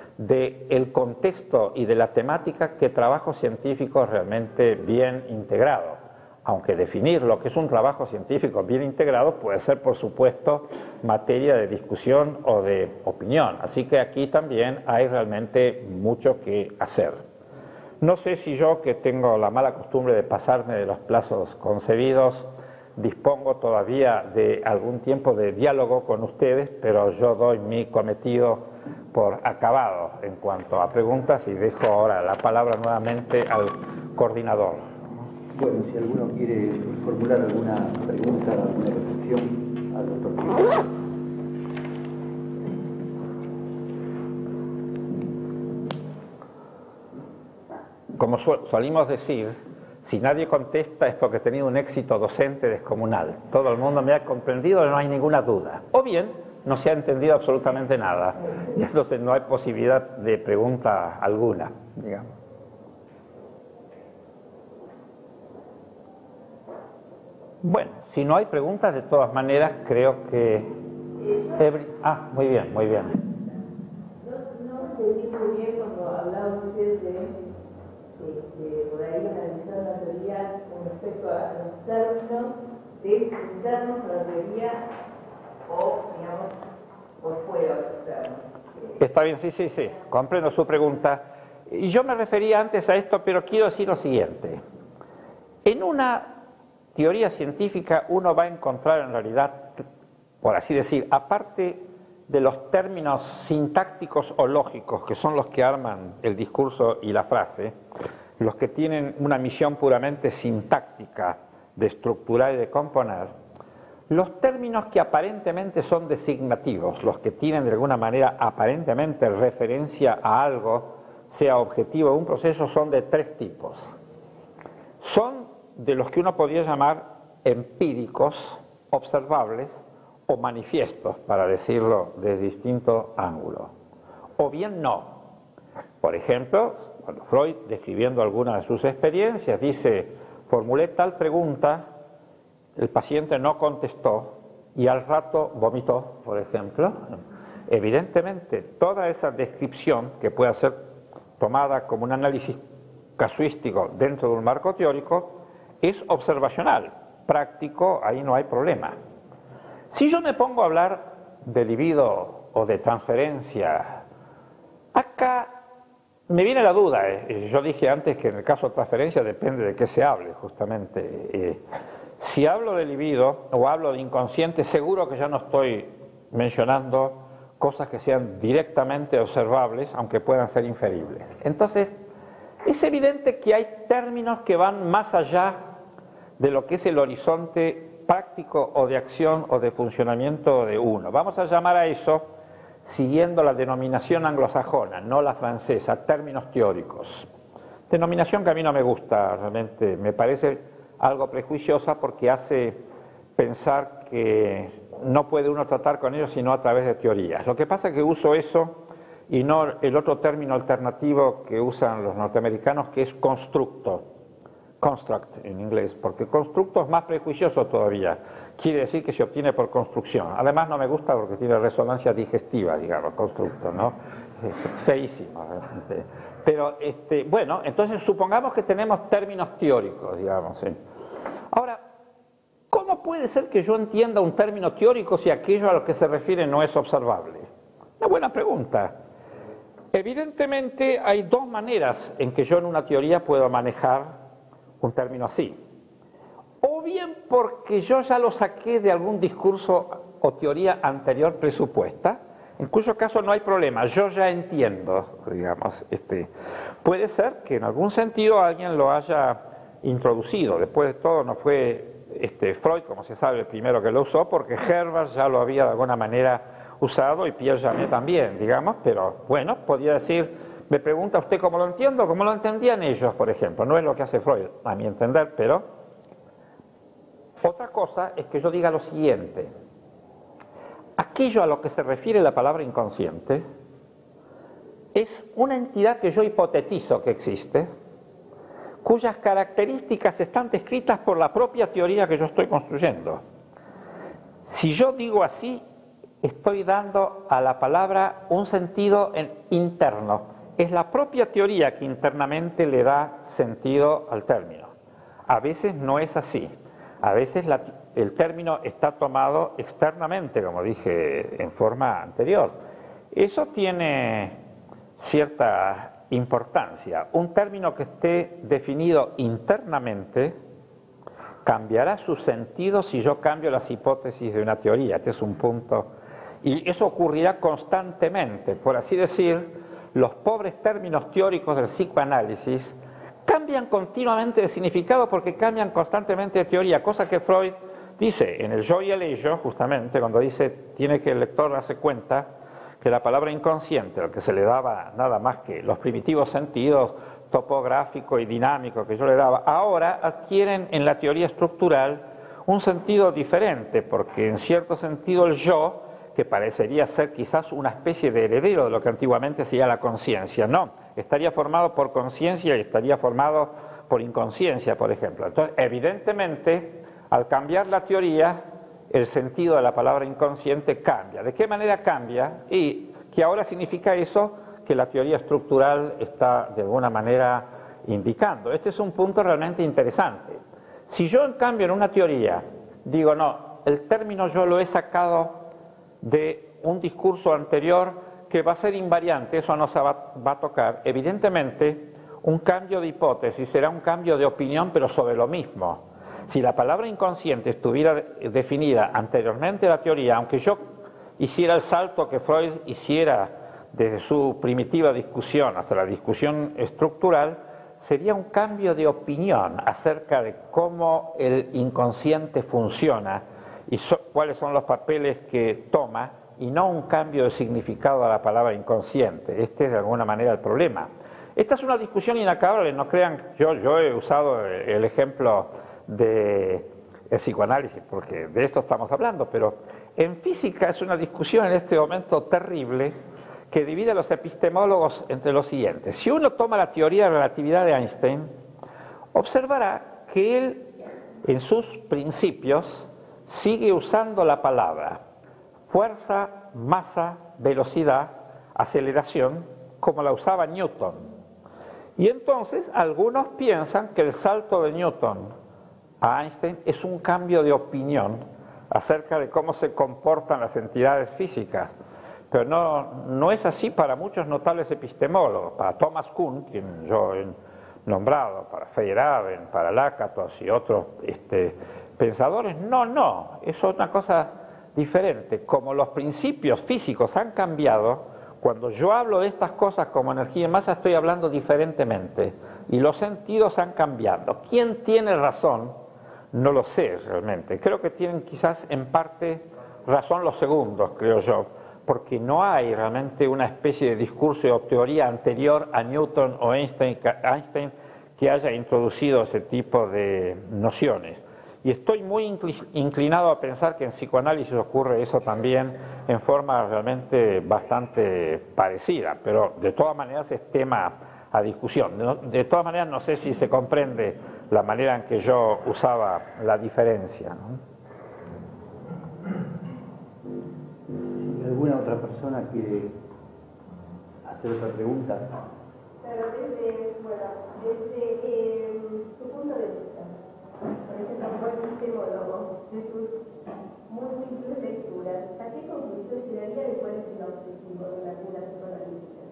del contexto y de la temática que trabajo científico realmente bien integrado. Aunque definir lo que es un trabajo científico bien integrado puede ser, por supuesto, materia de discusión o de opinión. Así que aquí también hay realmente mucho que hacer. No sé si yo, que tengo la mala costumbre de pasarme de los plazos concebidos, dispongo todavía de algún tiempo de diálogo con ustedes, pero yo doy mi cometido por acabado en cuanto a preguntas y dejo ahora la palabra nuevamente al coordinador. Bueno, si alguno quiere formular alguna pregunta, alguna reflexión al doctor Quirós. Como solimos decir, si nadie contesta es porque he tenido un éxito docente descomunal. Todo el mundo me ha comprendido y no hay ninguna duda. O bien, no se ha entendido absolutamente nada. Y entonces no hay posibilidad de pregunta alguna, digamos. Bueno, si no hay preguntas, de todas maneras, creo que... Every... Ah, muy bien, muy bien. No, no entendí muy bien cuando hablaba usted de, de, de por ahí analizar la teoría con respecto a los términos de internos a la teoría o, digamos, por fuera de los términos. Está bien, sí, sí, sí, comprendo su pregunta. Y yo me refería antes a esto, pero quiero decir lo siguiente. En una teoría científica uno va a encontrar en realidad, por así decir, aparte de los términos sintácticos o lógicos, que son los que arman el discurso y la frase, los que tienen una misión puramente sintáctica de estructurar y de componer, los términos que aparentemente son designativos, los que tienen de alguna manera aparentemente referencia a algo, sea objetivo de un proceso, son de tres tipos. Son de los que uno podría llamar empíricos, observables o manifiestos, para decirlo de distinto ángulo. O bien no. Por ejemplo, cuando Freud, describiendo algunas de sus experiencias, dice, formulé tal pregunta, el paciente no contestó y al rato vomitó, por ejemplo. Evidentemente, toda esa descripción, que puede ser tomada como un análisis casuístico dentro de un marco teórico, es observacional, práctico, ahí no hay problema. Si yo me pongo a hablar de libido o de transferencia, acá me viene la duda. Eh. Yo dije antes que en el caso de transferencia depende de qué se hable, justamente. Eh, Si hablo de libido o hablo de inconsciente, seguro que ya no estoy mencionando cosas que sean directamente observables, aunque puedan ser inferibles. Entonces, es evidente que hay términos que van más allá de lo que es el horizonte práctico o de acción o de funcionamiento de uno. Vamos a llamar a eso, siguiendo la denominación anglosajona, no la francesa, términos teóricos. Denominación que a mí no me gusta, realmente me parece algo prejuiciosa porque hace pensar que no puede uno tratar con ellos sino a través de teorías. Lo que pasa es que uso eso y no el otro término alternativo que usan los norteamericanos, que es constructo, construct en inglés, porque constructo es más prejuicioso todavía, quiere decir que se obtiene por construcción. Además no me gusta porque tiene resonancia digestiva, digamos, constructo, ¿no? Es feísimo, realmente. Pero, este, bueno, entonces supongamos que tenemos términos teóricos, digamos, ¿sí? Ahora, ¿cómo puede ser que yo entienda un término teórico si aquello a lo que se refiere no es observable? Una buena pregunta. Evidentemente hay dos maneras en que yo en una teoría puedo manejar un término así. O bien porque yo ya lo saqué de algún discurso o teoría anterior presupuesta, en cuyo caso no hay problema, yo ya entiendo, digamos, este, puede ser que en algún sentido alguien lo haya introducido. Después de todo no fue este, Freud, como se sabe, el primero que lo usó, porque Herbert ya lo había de alguna manera usado y Pierre Janet también, digamos, pero bueno, podría decir, me pregunta usted cómo lo entiendo, cómo lo entendían ellos, por ejemplo, no es lo que hace Freud, a mi entender, pero otra cosa es que yo diga lo siguiente: aquello a lo que se refiere la palabra inconsciente es una entidad que yo hipotetizo que existe, cuyas características están descritas por la propia teoría que yo estoy construyendo. Si yo digo así, estoy dando a la palabra un sentido interno. Es la propia teoría que internamente le da sentido al término. A veces no es así. A veces la, el término está tomado externamente, como dije en forma anterior. Eso tiene cierta importancia. Un término que esté definido internamente cambiará su sentido si yo cambio las hipótesis de una teoría, que es un punto. Y eso ocurrirá constantemente. Por así decir, los pobres términos teóricos del psicoanálisis cambian continuamente de significado porque cambian constantemente de teoría, cosa que Freud dice en el Yo y el Ello, justamente, cuando dice, tiene que el lector darse cuenta que la palabra inconsciente, al que se le daba nada más que los primitivos sentidos topográfico y dinámico que yo le daba, ahora adquieren en la teoría estructural un sentido diferente, porque en cierto sentido el yo, que parecería ser quizás una especie de heredero de lo que antiguamente sería la conciencia, no, estaría formado por conciencia y estaría formado por inconsciencia, por ejemplo. Entonces, evidentemente, al cambiar la teoría, el sentido de la palabra inconsciente cambia. ¿De qué manera cambia? Y que ahora significa eso que la teoría estructural está de alguna manera indicando. Este es un punto realmente interesante. Si yo, en cambio, en una teoría digo, no, el término yo lo he sacado de un discurso anterior que va a ser invariante, eso no se va, va a tocar, evidentemente un cambio de hipótesis será un cambio de opinión, pero sobre lo mismo. Si la palabra inconsciente estuviera definida anteriormente a la teoría, aunque yo hiciera el salto que Freud hiciera desde su primitiva discusión hasta la discusión estructural, sería un cambio de opinión acerca de cómo el inconsciente funciona y so, cuáles son los papeles que toma, y no un cambio de significado a la palabra inconsciente. Este es de alguna manera el problema. Esta es una discusión inacabable, no crean, yo, yo he usado el ejemplo de el psicoanálisis, porque de esto estamos hablando, pero en física es una discusión en este momento terrible que divide a los epistemólogos entre lo siguiente. Si uno toma la teoría de la relatividad de Einstein, observará que él, en sus principios, sigue usando la palabra fuerza, masa, velocidad, aceleración, como la usaba Newton. Y entonces algunos piensan que el salto de Newton a Einstein es un cambio de opinión acerca de cómo se comportan las entidades físicas. Pero no, no es así para muchos notables epistemólogos. Para Thomas Kuhn, quien yo he nombrado, para Feyerabend, para Lakatos y otros este, pensadores. No, no, eso es una cosa diferente. Como los principios físicos han cambiado, cuando yo hablo de estas cosas como energía y masa, estoy hablando diferentemente. Y los sentidos han cambiado. ¿Quién tiene razón? No lo sé realmente. Creo que tienen quizás en parte razón los segundos, creo yo, porque no hay realmente una especie de discurso o teoría anterior a Newton o Einstein, Einstein que haya introducido ese tipo de nociones. Y estoy muy inclinado a pensar que en psicoanálisis ocurre eso también en forma realmente bastante parecida, pero de todas maneras es tema a discusión. De todas maneras no sé si se comprende la manera en que yo usaba la diferencia, ¿no? Si alguna otra persona quiere hacer otra pregunta. Claro, desde, bueno, desde eh, tu punto de vista, por ejemplo, como epistemólogo, de tus múltiples lecturas, ¿a qué conclusión llegaría de cuál es el objetivo de la cura psicoanalítica?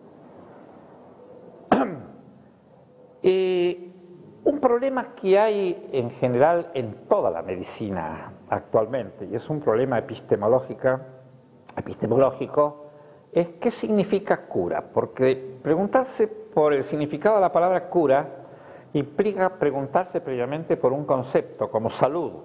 Eh, un problema que hay en general en toda la medicina actualmente, y es un problema epistemológica, epistemológico, es qué significa cura, porque preguntarse por el significado de la palabra cura implica preguntarse previamente por un concepto como salud.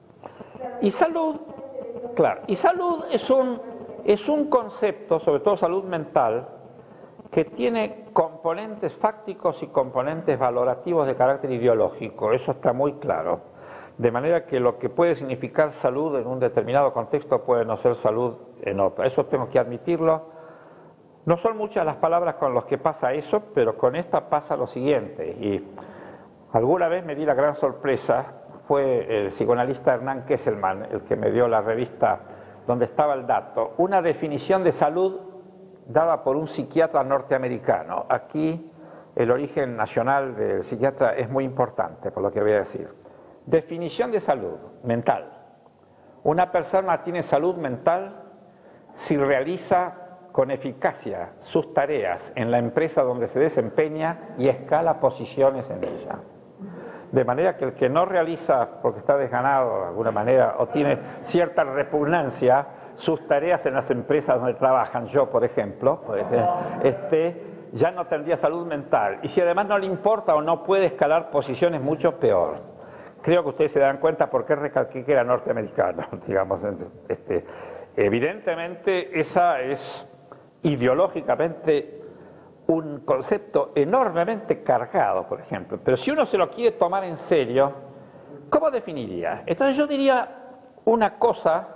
Y salud, claro, y salud es un, es un concepto, sobre todo salud mental, que tiene componentes fácticos y componentes valorativos de carácter ideológico, eso está muy claro. De manera que lo que puede significar salud en un determinado contexto puede no ser salud en otro, eso tengo que admitirlo. No son muchas las palabras con las que pasa eso, pero con esta pasa lo siguiente, y alguna vez me di la gran sorpresa, fue el psicoanalista Hernán Kesselman el que me dio la revista donde estaba el dato, una definición de salud dada por un psiquiatra norteamericano. Aquí el origen nacional del psiquiatra es muy importante, por lo que voy a decir. Definición de salud mental. Una persona tiene salud mental si realiza con eficacia sus tareas en la empresa donde se desempeña y escala posiciones en ella. De manera que el que no realiza, porque está desganado de alguna manera, o tiene cierta repugnancia, sus tareas en las empresas donde trabajan, yo por ejemplo, este, ya no tendría salud mental. Y si además no le importa o no puede escalar posiciones, mucho peor. Creo que ustedes se dan cuenta por qué recalqué que era norteamericano, digamos. Este, evidentemente esa es ideológicamente un concepto enormemente cargado, por ejemplo. Pero si uno se lo quiere tomar en serio, ¿cómo definiría? Entonces yo diría una cosa,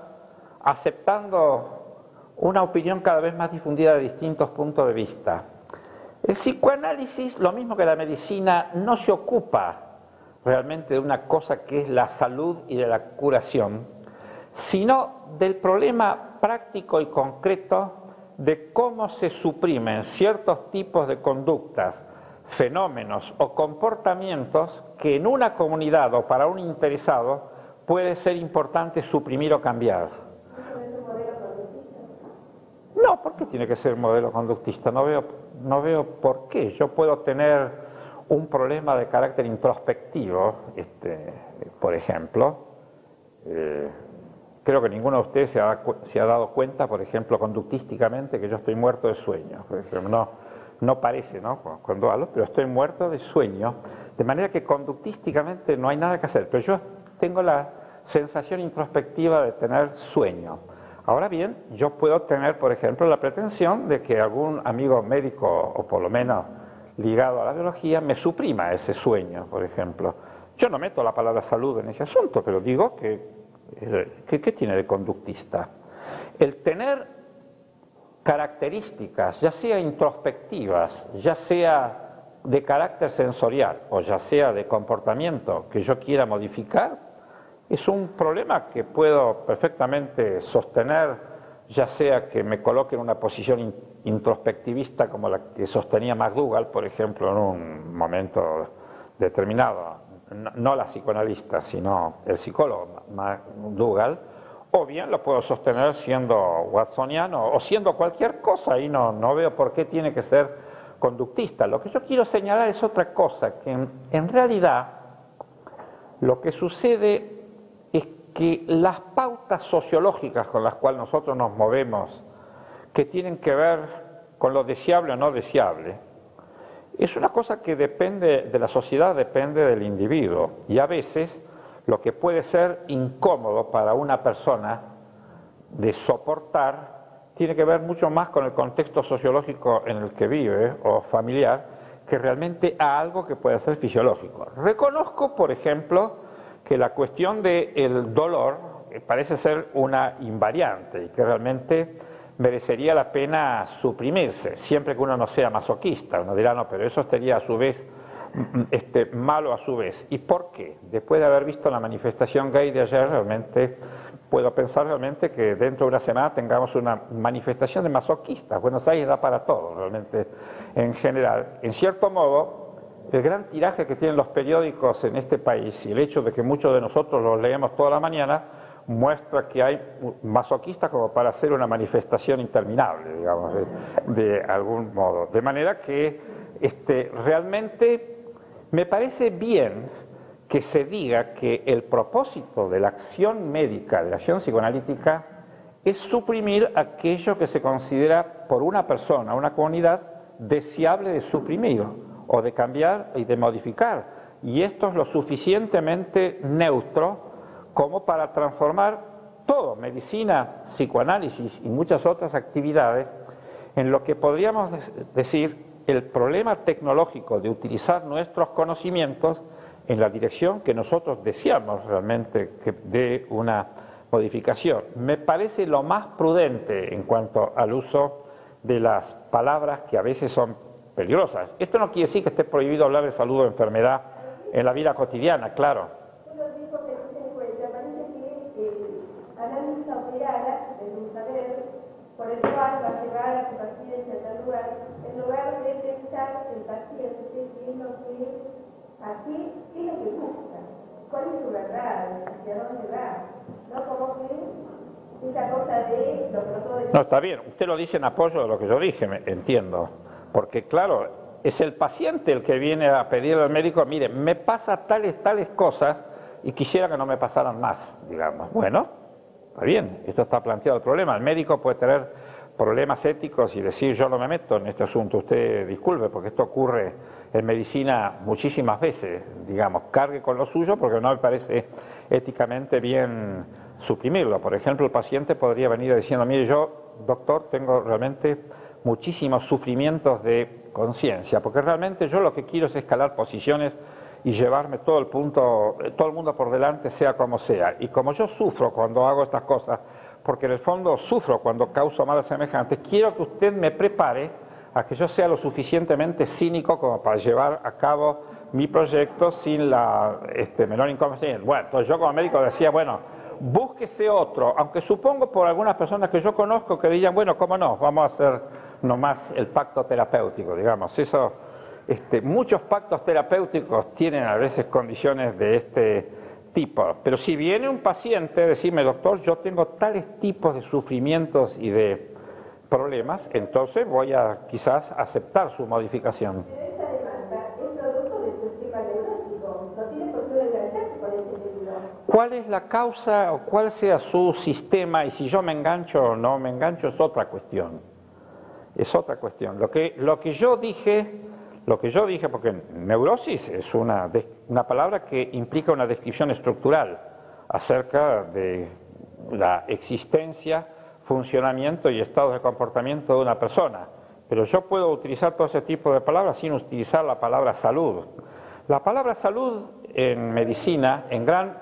aceptando una opinión cada vez más difundida de distintos puntos de vista. El psicoanálisis, lo mismo que la medicina, no se ocupa realmente de una cosa que es la salud y de la curación, sino del problema práctico y concreto de cómo se suprimen ciertos tipos de conductas, fenómenos o comportamientos que en una comunidad o para un interesado puede ser importante suprimir o cambiar. No, ¿por qué tiene que ser modelo conductista? No veo, no veo por qué. Yo puedo tener un problema de carácter introspectivo, este, por ejemplo. Eh, creo que ninguno de ustedes se ha, se ha dado cuenta, por ejemplo, conductísticamente, que yo estoy muerto de sueño. Por ejemplo, no, no parece, ¿no?, cuando hablo, pero estoy muerto de sueño. De manera que conductísticamente no hay nada que hacer. Pero yo tengo la sensación introspectiva de tener sueño. Ahora bien, yo puedo tener, por ejemplo, la pretensión de que algún amigo médico, o por lo menos ligado a la biología, me suprima ese sueño, por ejemplo. Yo no meto la palabra salud en ese asunto, pero digo que, que ¿qué tiene de conductista? El tener características, ya sea introspectivas, ya sea de carácter sensorial, o ya sea de comportamiento que yo quiera modificar, es un problema que puedo perfectamente sostener, ya sea que me coloque en una posición introspectivista como la que sostenía McDougall, por ejemplo, en un momento determinado, no la psicoanalista, sino el psicólogo McDougall, o bien lo puedo sostener siendo watsoniano o siendo cualquier cosa, y no, no veo por qué tiene que ser conductista. Lo que yo quiero señalar es otra cosa, que en, en realidad lo que sucede que las pautas sociológicas con las cuales nosotros nos movemos, que tienen que ver con lo deseable o no deseable, es una cosa que depende de la sociedad, depende del individuo, y a veces lo que puede ser incómodo para una persona de soportar tiene que ver mucho más con el contexto sociológico en el que vive o familiar que realmente a algo que puede ser fisiológico. Reconozco, por ejemplo, que la cuestión del dolor parece ser una invariante y que realmente merecería la pena suprimirse, siempre que uno no sea masoquista. Uno dirá, no, pero eso sería a su vez este, malo a su vez. ¿Y por qué? Después de haber visto la manifestación gay de ayer, realmente puedo pensar realmente que dentro de una semana tengamos una manifestación de masoquistas. Buenos Aires da para todo, realmente, en general. En cierto modo, el gran tiraje que tienen los periódicos en este país y el hecho de que muchos de nosotros los leemos toda la mañana muestra que hay masoquistas como para hacer una manifestación interminable, digamos, de, de algún modo. De manera que este, realmente me parece bien que se diga que el propósito de la acción médica, de la acción psicoanalítica, es suprimir aquello que se considera por una persona, una comunidad, deseable de suprimir o de cambiar y de modificar. Y esto es lo suficientemente neutro como para transformar todo, medicina, psicoanálisis y muchas otras actividades, en lo que podríamos decir el problema tecnológico de utilizar nuestros conocimientos en la dirección que nosotros deseamos realmente que dé una modificación. Me parece lo más prudente en cuanto al uso de las palabras que a veces son peligrosas. Esto no quiere decir que esté prohibido hablar de salud o enfermedad en la vida cotidiana, claro. Uno dijo que no se encuentra, parece que el análisis operara de un saber por el cual va a llevar a su paciente a tal lugar, en lugar de pensar el paciente qué es lo que aquí, qué es lo que busca, cuál es su verdad, hacia dónde va, no como que esa cosa de lo trató de... No, está bien, usted lo dice en apoyo de lo que yo dije, me, entiendo, porque claro, es el paciente el que viene a pedirle al médico, mire, me pasa tales, tales cosas y quisiera que no me pasaran más, digamos. Bueno, está bien, esto está planteado el problema, el médico puede tener problemas éticos y decir yo no me meto en este asunto, usted disculpe, porque esto ocurre en medicina muchísimas veces, digamos, cargue con lo suyo porque no me parece éticamente bien suprimirlo. Por ejemplo, el paciente podría venir diciendo, mire, yo, doctor, tengo realmente muchísimos sufrimientos de conciencia, porque realmente yo lo que quiero es escalar posiciones y llevarme todo el punto, todo el mundo por delante, sea como sea. Y como yo sufro cuando hago estas cosas, porque en el fondo sufro cuando causo males semejantes, quiero que usted me prepare a que yo sea lo suficientemente cínico como para llevar a cabo mi proyecto sin la este, menor inconveniente. Bueno, entonces yo como médico decía, bueno, búsquese otro, aunque supongo por algunas personas que yo conozco que dirían, bueno, cómo no, vamos a hacer nomás el pacto terapéutico, digamos, eso, este, muchos pactos terapéuticos tienen a veces condiciones de este tipo, pero si viene un paciente, decirme, doctor, yo tengo tales tipos de sufrimientos y de problemas, entonces voy a quizás aceptar su modificación. Pero esa demanda es producto de su sistema neurológico, no tiene por qué engancharse con ese peligro. ¿Cuál es la causa o cuál sea su sistema y si yo me engancho o no me engancho es otra cuestión? Es otra cuestión. Lo que, lo que yo dije, lo que yo dije, porque neurosis es una, una palabra que implica una descripción estructural acerca de la existencia, funcionamiento y estados de comportamiento de una persona. Pero yo puedo utilizar todo ese tipo de palabras sin utilizar la palabra salud. La palabra salud en medicina, en gran,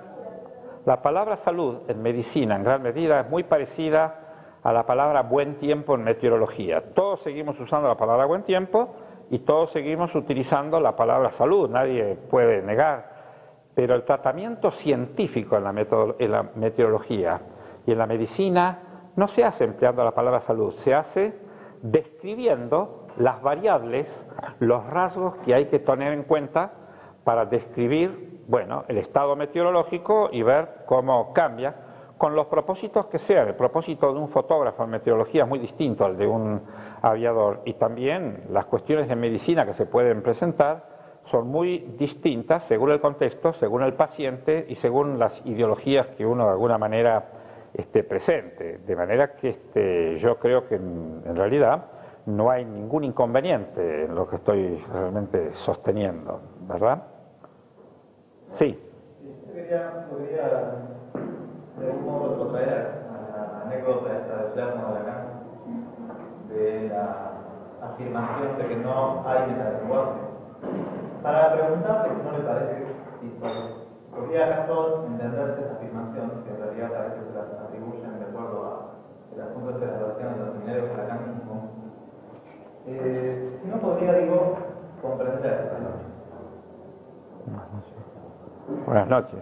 la palabra salud en medicina en gran medida es muy parecida a la palabra buen tiempo en meteorología. Todos seguimos usando la palabra buen tiempo y todos seguimos utilizando la palabra salud, nadie puede negar. Pero el tratamiento científico en la, en la meteorología y en la medicina no se hace empleando la palabra salud, se hace describiendo las variables, los rasgos que hay que tener en cuenta para describir, bueno, el estado meteorológico y ver cómo cambia, con los propósitos que sean. El propósito de un fotógrafo en meteorología es muy distinto al de un aviador, y también las cuestiones de medicina que se pueden presentar son muy distintas según el contexto, según el paciente y según las ideologías que uno de alguna manera esté presente. De manera que este, yo creo que en, en realidad no hay ningún inconveniente en lo que estoy realmente sosteniendo, ¿verdad? Sí. Yo quería, podría de algún modo traer a la anécdota esta de Lermo de Lacan, de la afirmación de que no hay metalenguaje, para preguntarle si no le parece si podría acaso entenderse esa afirmación, que en realidad a veces se las atribuyen de acuerdo al asunto de la relación de los seminarios de Lacan mismo. Eh, si no podría, digo, comprender. Buenas noches.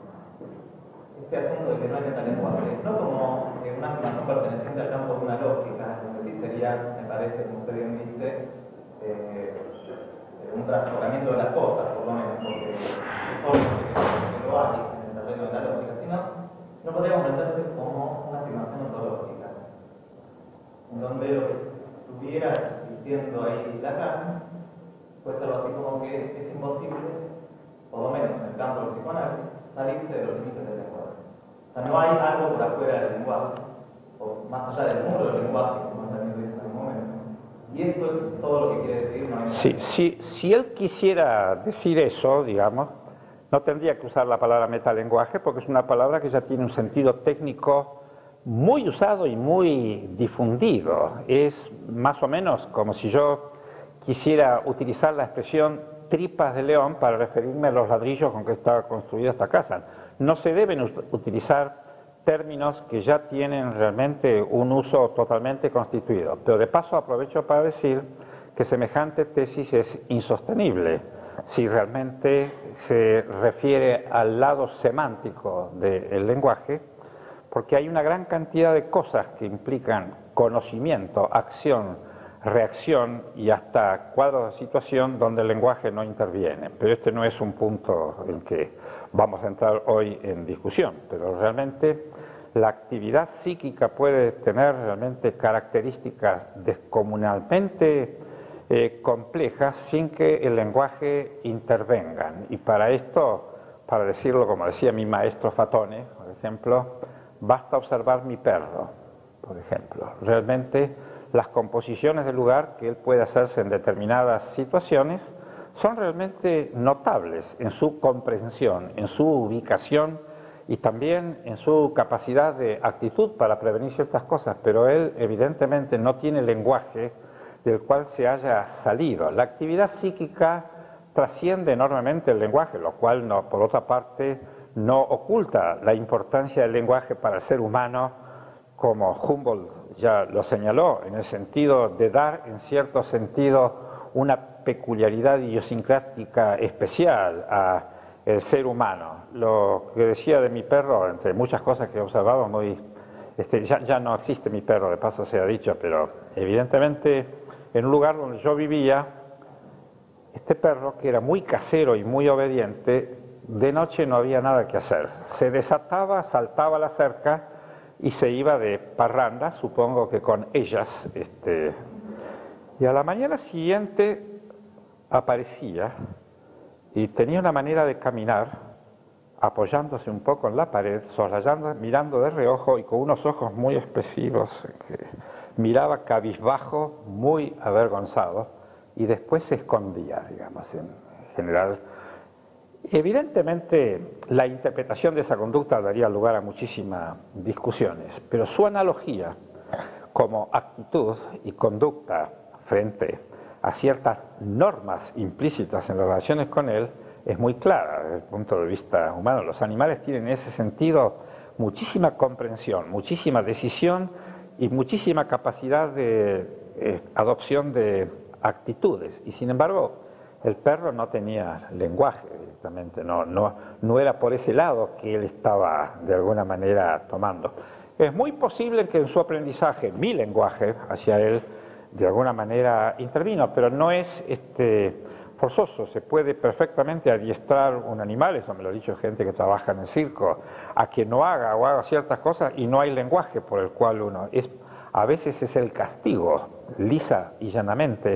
Este asunto de que no hay metalenguaje, no como eh, una afirmación perteneciente al campo de una lógica, donde sí sería, me parece, como usted bien dice, eh, un trastornamiento de las cosas, por lo menos, porque es obvio que lo hay en el terreno de la lógica, sino no podría comprenderse como una afirmación ontológica, en donde lo que estuviera diciendo ahí Lacan puede ser algo así como que es imposible, por lo menos en el campo del psicoanálisis, salirse de los límites del lenguaje. O sea, no hay algo por afuera del lenguaje, o más allá del muro del lenguaje, como también dice en algún momento. Y esto es todo lo que quiere decir. No hay sí, sí, si él quisiera decir eso, digamos, no tendría que usar la palabra metalenguaje, porque es una palabra que ya tiene un sentido técnico muy usado y muy difundido. Es más o menos como si yo quisiera utilizar la expresión tripas de león para referirme a los ladrillos con que está construida esta casa. No se deben utilizar términos que ya tienen realmente un uso totalmente constituido. Pero de paso aprovecho para decir que semejante tesis es insostenible si realmente se refiere al lado semántico del lenguaje, porque hay una gran cantidad de cosas que implican conocimiento, acción, reacción y hasta cuadros de situación donde el lenguaje no interviene. Pero este no es un punto en que vamos a entrar hoy en discusión, pero realmente la actividad psíquica puede tener realmente características descomunalmente eh, complejas sin que el lenguaje intervenga. Y para esto, para decirlo como decía mi maestro Fatone, por ejemplo, basta observar mi perro, por ejemplo. Realmente las composiciones del lugar que él puede hacerse en determinadas situaciones son realmente notables en su comprensión, en su ubicación y también en su capacidad de actitud para prevenir ciertas cosas, pero él evidentemente no tiene lenguaje del cual se haya salido. La actividad psíquica trasciende enormemente el lenguaje, lo cual no, por otra parte no oculta la importancia del lenguaje para el ser humano, como Humboldt ya lo señaló, en el sentido de dar en cierto sentido una peculiaridad idiosincrática especial a el ser humano. Lo que decía de mi perro, entre muchas cosas que he observado, muy, este, ya, ya no existe mi perro, de paso se ha dicho, pero evidentemente en un lugar donde yo vivía, este perro, que era muy casero y muy obediente, de noche no había nada que hacer. Se desataba, saltaba la cerca y se iba de parranda, supongo que con ellas, este, y a la mañana siguiente aparecía y tenía una manera de caminar apoyándose un poco en la pared, soslayando, mirando de reojo y con unos ojos muy expresivos, que miraba cabizbajo, muy avergonzado, y después se escondía, digamos, en general. Evidentemente, la interpretación de esa conducta daría lugar a muchísimas discusiones, pero su analogía como actitud y conducta frente a ciertas normas implícitas en las relaciones con él es muy clara desde el punto de vista humano. Los animales tienen en ese sentido muchísima comprensión, muchísima decisión y muchísima capacidad de eh, adopción de actitudes, y sin embargo el perro no tenía lenguaje directamente, no, no, no era por ese lado que él estaba de alguna manera tomando. Es muy posible que en su aprendizaje mi lenguaje hacia él de alguna manera intervino, pero no es este, forzoso. Se puede perfectamente adiestrar un animal, eso me lo ha dicho gente que trabaja en el circo, a que no haga o haga ciertas cosas y no hay lenguaje por el cual uno es. A veces es el castigo, lisa y llanamente,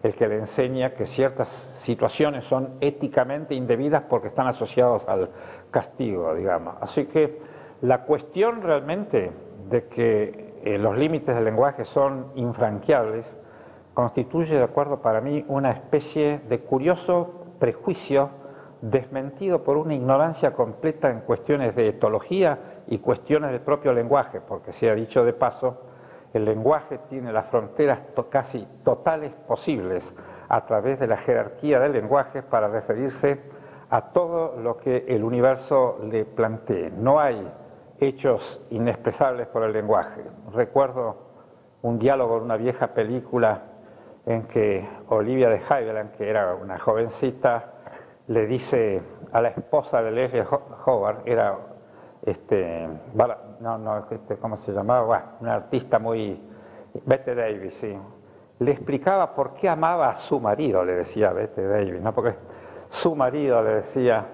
el que le enseña que ciertas situaciones son éticamente indebidas porque están asociados al castigo, digamos. Así que la cuestión realmente de que eh, los límites del lenguaje son infranqueables constituye, de acuerdo para mí, una especie de curioso prejuicio desmentido por una ignorancia completa en cuestiones de etología y cuestiones del propio lenguaje, porque se ha dicho de paso, el lenguaje tiene las fronteras to- casi totales posibles a través de la jerarquía del lenguaje para referirse a todo lo que el universo le plantee. No hay hechos inexpresables por el lenguaje. Recuerdo un diálogo en una vieja película en que Olivia de Havilland, que era una jovencita, le dice a la esposa de Leslie Howard, era este, no, no, este, ¿cómo se llamaba? Bueno, una artista muy, Bette Davis, sí. Le explicaba por qué amaba a su marido, le decía Bette Davis, ¿no? Porque su marido le decía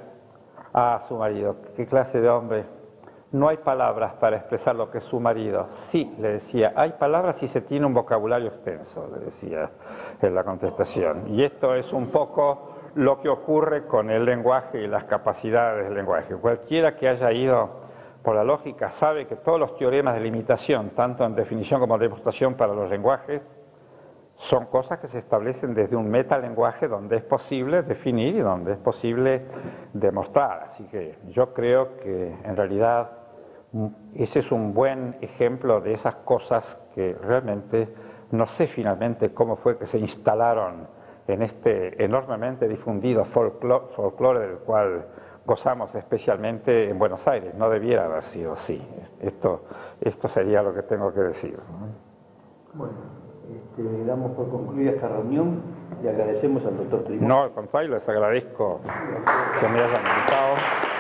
a su marido, ¿qué clase de hombre? No hay palabras para expresar lo que es su marido. Sí, le decía, hay palabras si se tiene un vocabulario extenso, le decía en la contestación. Y esto es un poco lo que ocurre con el lenguaje y las capacidades del lenguaje. Cualquiera que haya ido por la lógica sabe que todos los teoremas de limitación, tanto en definición como en demostración para los lenguajes, son cosas que se establecen desde un metalenguaje donde es posible definir y donde es posible demostrar. Así que yo creo que en realidad ese es un buen ejemplo de esas cosas que realmente no sé finalmente cómo fue que se instalaron en este enormemente difundido folclore, folclore del cual gozamos especialmente en Buenos Aires. No debiera haber sido así. Esto, esto sería lo que tengo que decir. Bueno, este, damos por concluida esta reunión. Le agradecemos al doctor Trimón. No, al contrario, les agradezco que me hayan invitado.